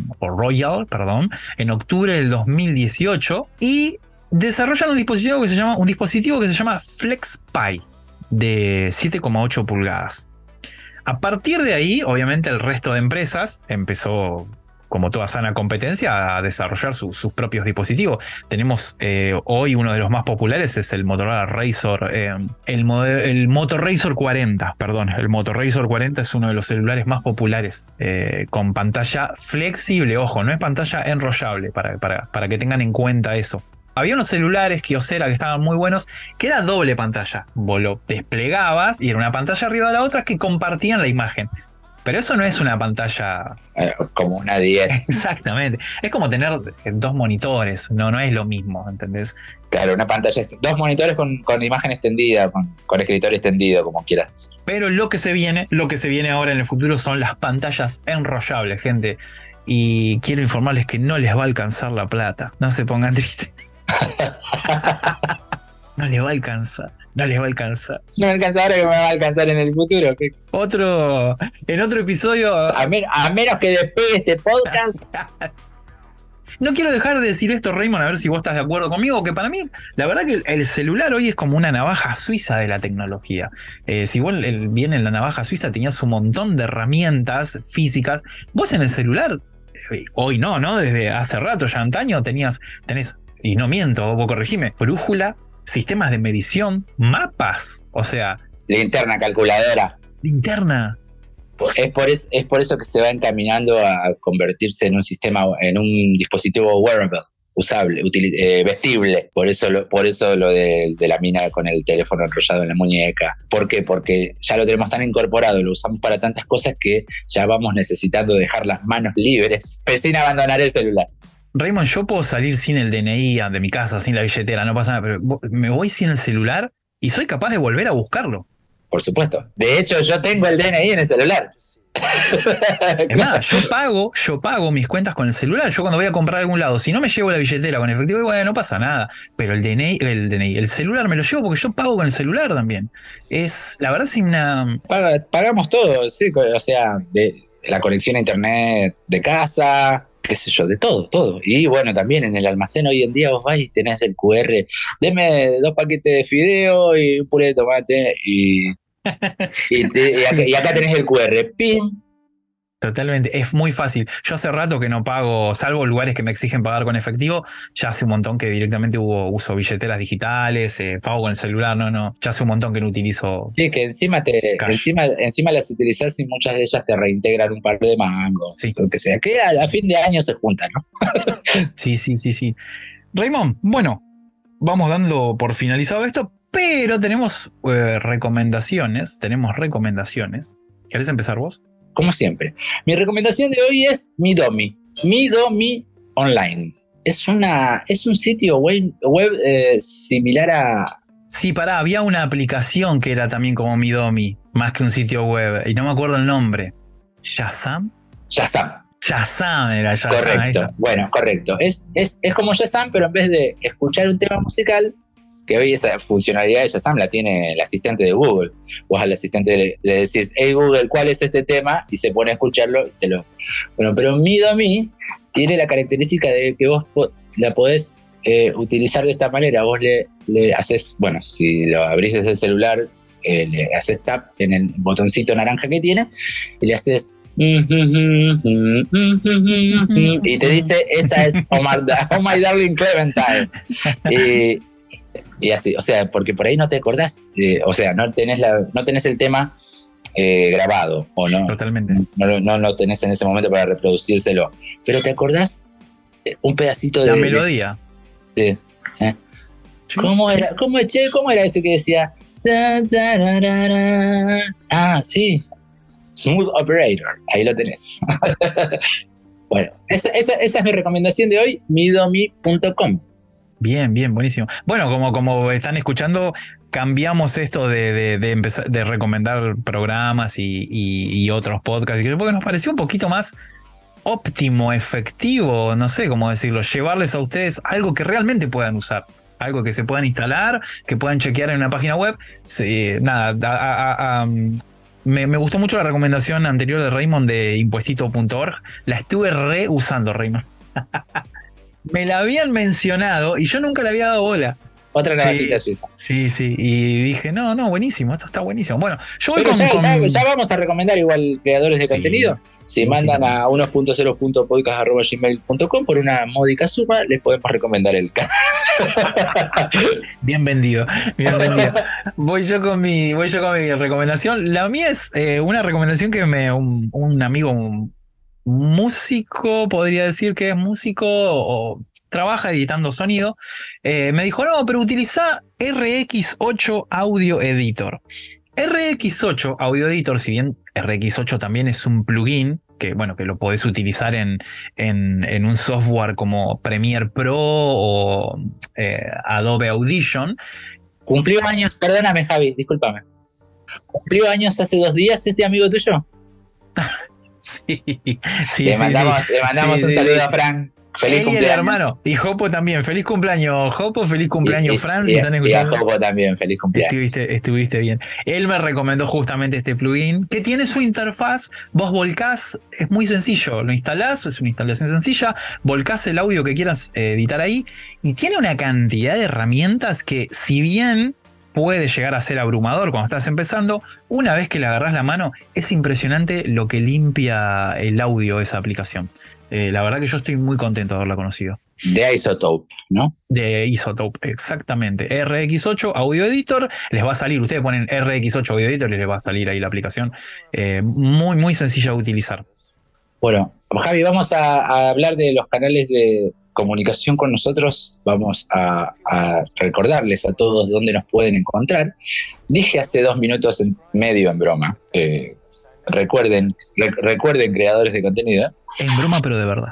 en octubre del 2018, y desarrollan un dispositivo que se llama FlexPi de 7,8 pulgadas. A partir de ahí, obviamente, el resto de empresas empezó, como toda sana competencia, a desarrollar sus propios dispositivos. Tenemos hoy uno de los más populares, es el Motorola Razr, el Moto Razr 40, perdón. El Moto Razr 40 es uno de los celulares más populares con pantalla flexible, ojo, no es pantalla enrollable, para que tengan en cuenta eso. Había unos celulares Kyocera que estaban muy buenos, que era doble pantalla. Vos lo desplegabas y era una pantalla arriba de la otra que compartían la imagen. Pero eso no es una pantalla... como una 10. Exactamente. Es como tener dos monitores. No es lo mismo, ¿entendés? Claro, una pantalla... Dos monitores con imagen extendida, con escritorio extendido, como quieras decir. Pero lo que se viene ahora en el futuro son las pantallas enrollables, gente. Y quiero informarles que no les va a alcanzar la plata. No se pongan tristes. No les va a alcanzar. No me alcanza ahora, que me va a alcanzar en el futuro. En otro episodio. A menos que despegue este podcast. No quiero dejar de decir esto, Raymond, a ver si vos estás de acuerdo conmigo, que para mí, la verdad que el celular hoy es como una navaja suiza de la tecnología. Si vos bien en la navaja suiza tenías un montón de herramientas físicas, vos en el celular, hoy no, desde hace rato, ya antaño, tenés, y no miento, vos corregime, brújula, sistemas de medición, mapas, o sea... Linterna, calculadora. Linterna. Es por eso que se va encaminando a convertirse en un sistema, en un dispositivo wearable, usable, vestible. Por eso lo de la mina con el teléfono enrollado en la muñeca. ¿Por qué? Porque ya lo tenemos tan incorporado, lo usamos para tantas cosas que ya vamos necesitando dejar las manos libres sin abandonar el celular. Raymond, yo puedo salir sin el DNI de mi casa, sin la billetera, no pasa nada, pero me voy sin el celular y soy capaz de volver a buscarlo. Por supuesto. De hecho, yo tengo el DNI en el celular. Es más, yo pago mis cuentas con el celular. Yo cuando voy a comprar a algún lado, si no me llevo la billetera con efectivo, bueno, no pasa nada. Pero el DNI, el celular me lo llevo porque yo pago con el celular también. La verdad, sin una. Pagamos todo, sí, o sea, de la conexión a internet de casa, qué sé yo, de todo, todo. Y bueno, también en el almacén hoy en día vos vas y tenés el QR, deme 2 paquetes de fideo y un puré de tomate y acá tenés el QR, ¡pim! Totalmente, es muy fácil. Yo hace rato que no pago, salvo lugares que me exigen pagar con efectivo, ya hace un montón que directamente uso billeteras digitales, pago con el celular, no, ya hace un montón que no utilizo. Sí, que encima encima las utilizás y muchas de ellas te reintegran un par de mangos, Sí. lo que sea, que a fin de año se juntan, ¿no? Sí. Raymond, bueno, vamos dando por finalizado esto, pero tenemos recomendaciones. ¿Querés empezar vos? Como siempre. Mi recomendación de hoy es Midomi. Midomi Online. Es un sitio web similar a... Sí, había una aplicación que era también como Midomi, más que un sitio web, y no me acuerdo el nombre. ¿Shazam? Shazam era Shazam. Correcto, bueno, correcto. Es como Shazam, pero en vez de escuchar un tema musical, que hoy esa funcionalidad de Shazam la tiene el asistente de Google. Vos al asistente le decís, hey Google, ¿cuál es este tema? Y se pone a escucharlo y te lo... Bueno, pero Midomi tiene la característica de que vos la podés utilizar de esta manera. Vos le haces, bueno, si lo abrís desde el celular, le haces tap en el botoncito naranja que tiene y le haces... y te dice, esa es Oh My Darling Clementine. Y así, o sea, porque por ahí no te acordás, o sea, no tenés el tema grabado, o no. Totalmente. No tenés en ese momento para reproducírselo. Pero te acordás un pedacito de... La melodía. Sí. ¿Cómo era ese que decía? Ah, sí. Smooth Operator. Ahí lo tenés. Bueno, esa es mi recomendación de hoy, midomi.com. Bien, buenísimo. Bueno, como están escuchando, cambiamos esto de empezar de recomendar programas y otros podcasts, porque nos pareció un poquito más óptimo, efectivo, no sé cómo decirlo, llevarles a ustedes algo que realmente puedan usar, algo que se puedan instalar, que puedan chequear en una página web. Me gustó mucho la recomendación anterior de Raymond de impuestito.org. La estuve reusando, Raymond. Me la habían mencionado y yo nunca le había dado bola. Otra navajita suiza. Sí. Y dije, no, buenísimo, esto está buenísimo. Bueno, yo voy ya vamos a recomendar igual creadores de contenido. Si mandan a unos.0.podcast@gmail.com por una módica suma, les podemos recomendar el canal. Bien vendido. Voy yo con mi recomendación. La mía es una recomendación que un amigo músico, podría decir que es músico o trabaja editando sonido, me dijo, no, pero utiliza RX8 Audio Editor. RX8 Audio Editor, si bien RX8 también es un plugin, que lo podés utilizar en un software como Premiere Pro o Adobe Audition. Cumplió años, perdóname Javi, discúlpame. ¿Cumplió años hace 2 días este amigo tuyo? Sí. Le mandamos un saludo a Fran. Feliz cumpleaños. Hermano. Y Jopo también. Feliz cumpleaños, Jopo. Feliz cumpleaños, Fran. Si están escuchando. Y a Jopo también. Feliz cumpleaños. Estuviste bien. Él me recomendó justamente este plugin que tiene su interfaz. Vos volcás, es muy sencillo. Lo instalás, es una instalación sencilla. Volcás el audio que quieras editar ahí. Y tiene una cantidad de herramientas que, si bien puede llegar a ser abrumador cuando estás empezando, una vez que le agarrás la mano, es impresionante lo que limpia el audio esa aplicación. La verdad que yo estoy muy contento de haberla conocido. De Isotope, ¿no? De Isotope, exactamente. RX8 Audio Editor, les va a salir, ustedes ponen RX8 Audio Editor y les va a salir ahí la aplicación. Muy sencilla de utilizar. Bueno, Javi, vamos a hablar de los canales de comunicación con nosotros. Vamos a recordarles a todos dónde nos pueden encontrar. Dije hace 2 minutos medio en broma. Recuerden, creadores de contenido. En broma, pero de verdad.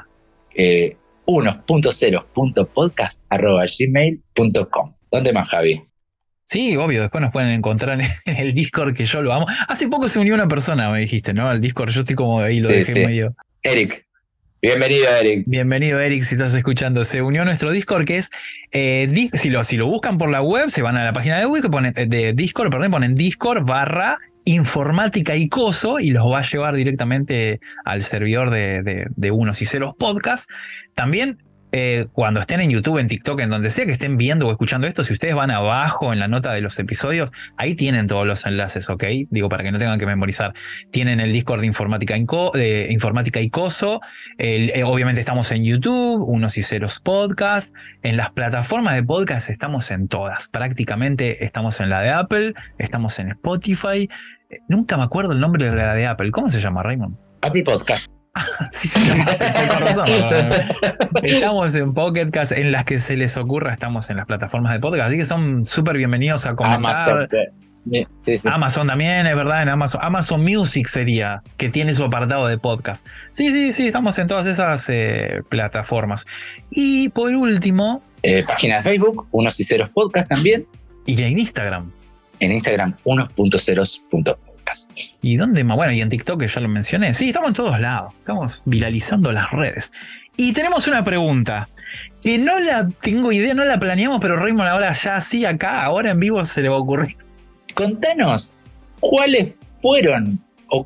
1.0.podcast@gmail.com. ¿Dónde más, Javi? Sí, obvio, después nos pueden encontrar en el Discord, que yo lo amo. Hace poco se unió una persona, me dijiste, ¿no? Al Discord, yo estoy como ahí, lo Sí, dejé sí. medio. Eric. Bienvenido, Eric. Bienvenido, Eric, si estás escuchando. Se unió a nuestro Discord, que es, si lo buscan por la web, se van a la página de Discord, ponen Discord/informática y coso, y los va a llevar directamente al servidor de Unos y Ceros Podcast. También, cuando estén en YouTube, en TikTok, en donde sea que estén viendo o escuchando esto, si ustedes van abajo en la nota de los episodios, ahí tienen todos los enlaces, ¿ok? Digo, para que no tengan que memorizar. Tienen el Discord de Informática y Coso. Obviamente estamos en YouTube, Unos y Ceros Podcast. En las plataformas de podcast estamos en todas. Prácticamente estamos en la de Apple, estamos en Spotify. Nunca me acuerdo el nombre de la de Apple. ¿Cómo se llama, Raymond? Apple Podcast. Sí, se llama Apple, con razón. Estamos en Pocket Cast, en las que se les ocurra, estamos en las plataformas de podcast, así que son súper bienvenidos a comentar. Amazon. Sí, sí. Amazon también, es verdad, en Amazon Music sería, que tiene su apartado de podcast. Sí, estamos en todas esas plataformas. Y por último, Página de Facebook, Unos y Ceros Podcast también. y en Instagram. En Instagram, unos.ceros.podcast. ¿Y dónde más? Bueno, y en TikTok, que ya lo mencioné. Sí, estamos en todos lados. Estamos viralizando las redes. Y tenemos una pregunta que no la tengo idea, no la planeamos, pero Raymond ahora ya así acá, ahora en vivo se le va a ocurrir. Contanos cuáles fueron,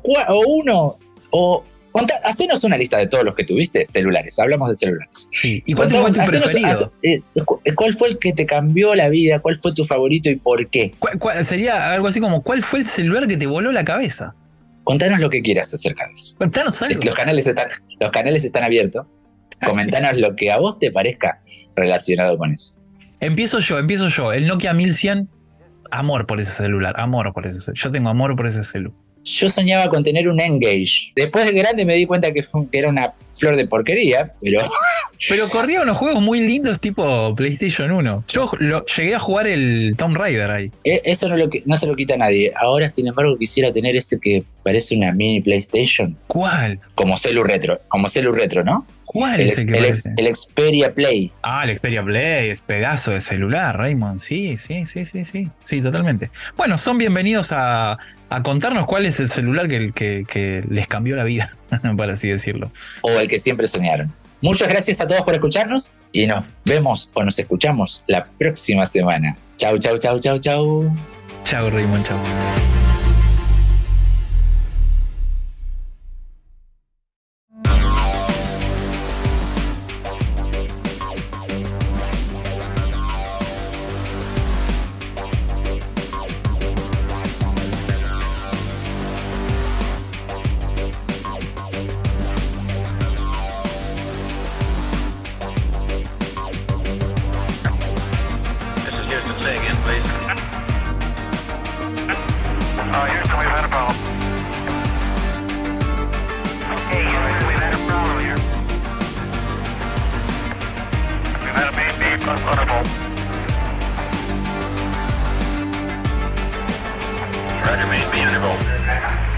hacenos una lista de todos los que tuviste, celulares, hablamos de celulares. Sí, ¿y cuál fue tu preferido? ¿Cuál fue el que te cambió la vida? ¿Cuál fue tu favorito y por qué? Sería algo así como, ¿cuál fue el celular que te voló la cabeza? Contanos lo que quieras acerca de eso. Contanos algo. Los canales están abiertos. Comentanos lo que a vos te parezca relacionado con eso. Empiezo yo. El Nokia 1100, amor por ese celular. Yo tengo amor por ese celular. Yo soñaba con tener un Engage. Después de grande me di cuenta que era una flor de porquería, pero... Pero corría unos juegos muy lindos tipo PlayStation 1. Yo llegué a jugar el Tomb Raider ahí. Eso no se lo quita a nadie. Ahora, sin embargo, quisiera tener ese que parece una mini PlayStation. ¿Cuál? Como celu retro, ¿no? ¿Cuál es el que parece? El Xperia Play. Ah, el Xperia Play, es pedazo de celular, Raymond. Sí, totalmente. Bueno, son bienvenidos a contarnos cuál es el celular que les cambió la vida, para así decirlo. O el que siempre soñaron. Muchas gracias a todos por escucharnos y nos vemos o nos escuchamos la próxima semana. Chau. Chao, Raymond, chao. This is Houston. Say again, please. Houston, we've had a problem. Okay, Houston, we've had a problem here. We've had a main B plus thunderbolt. Roger, main B thunderbolt.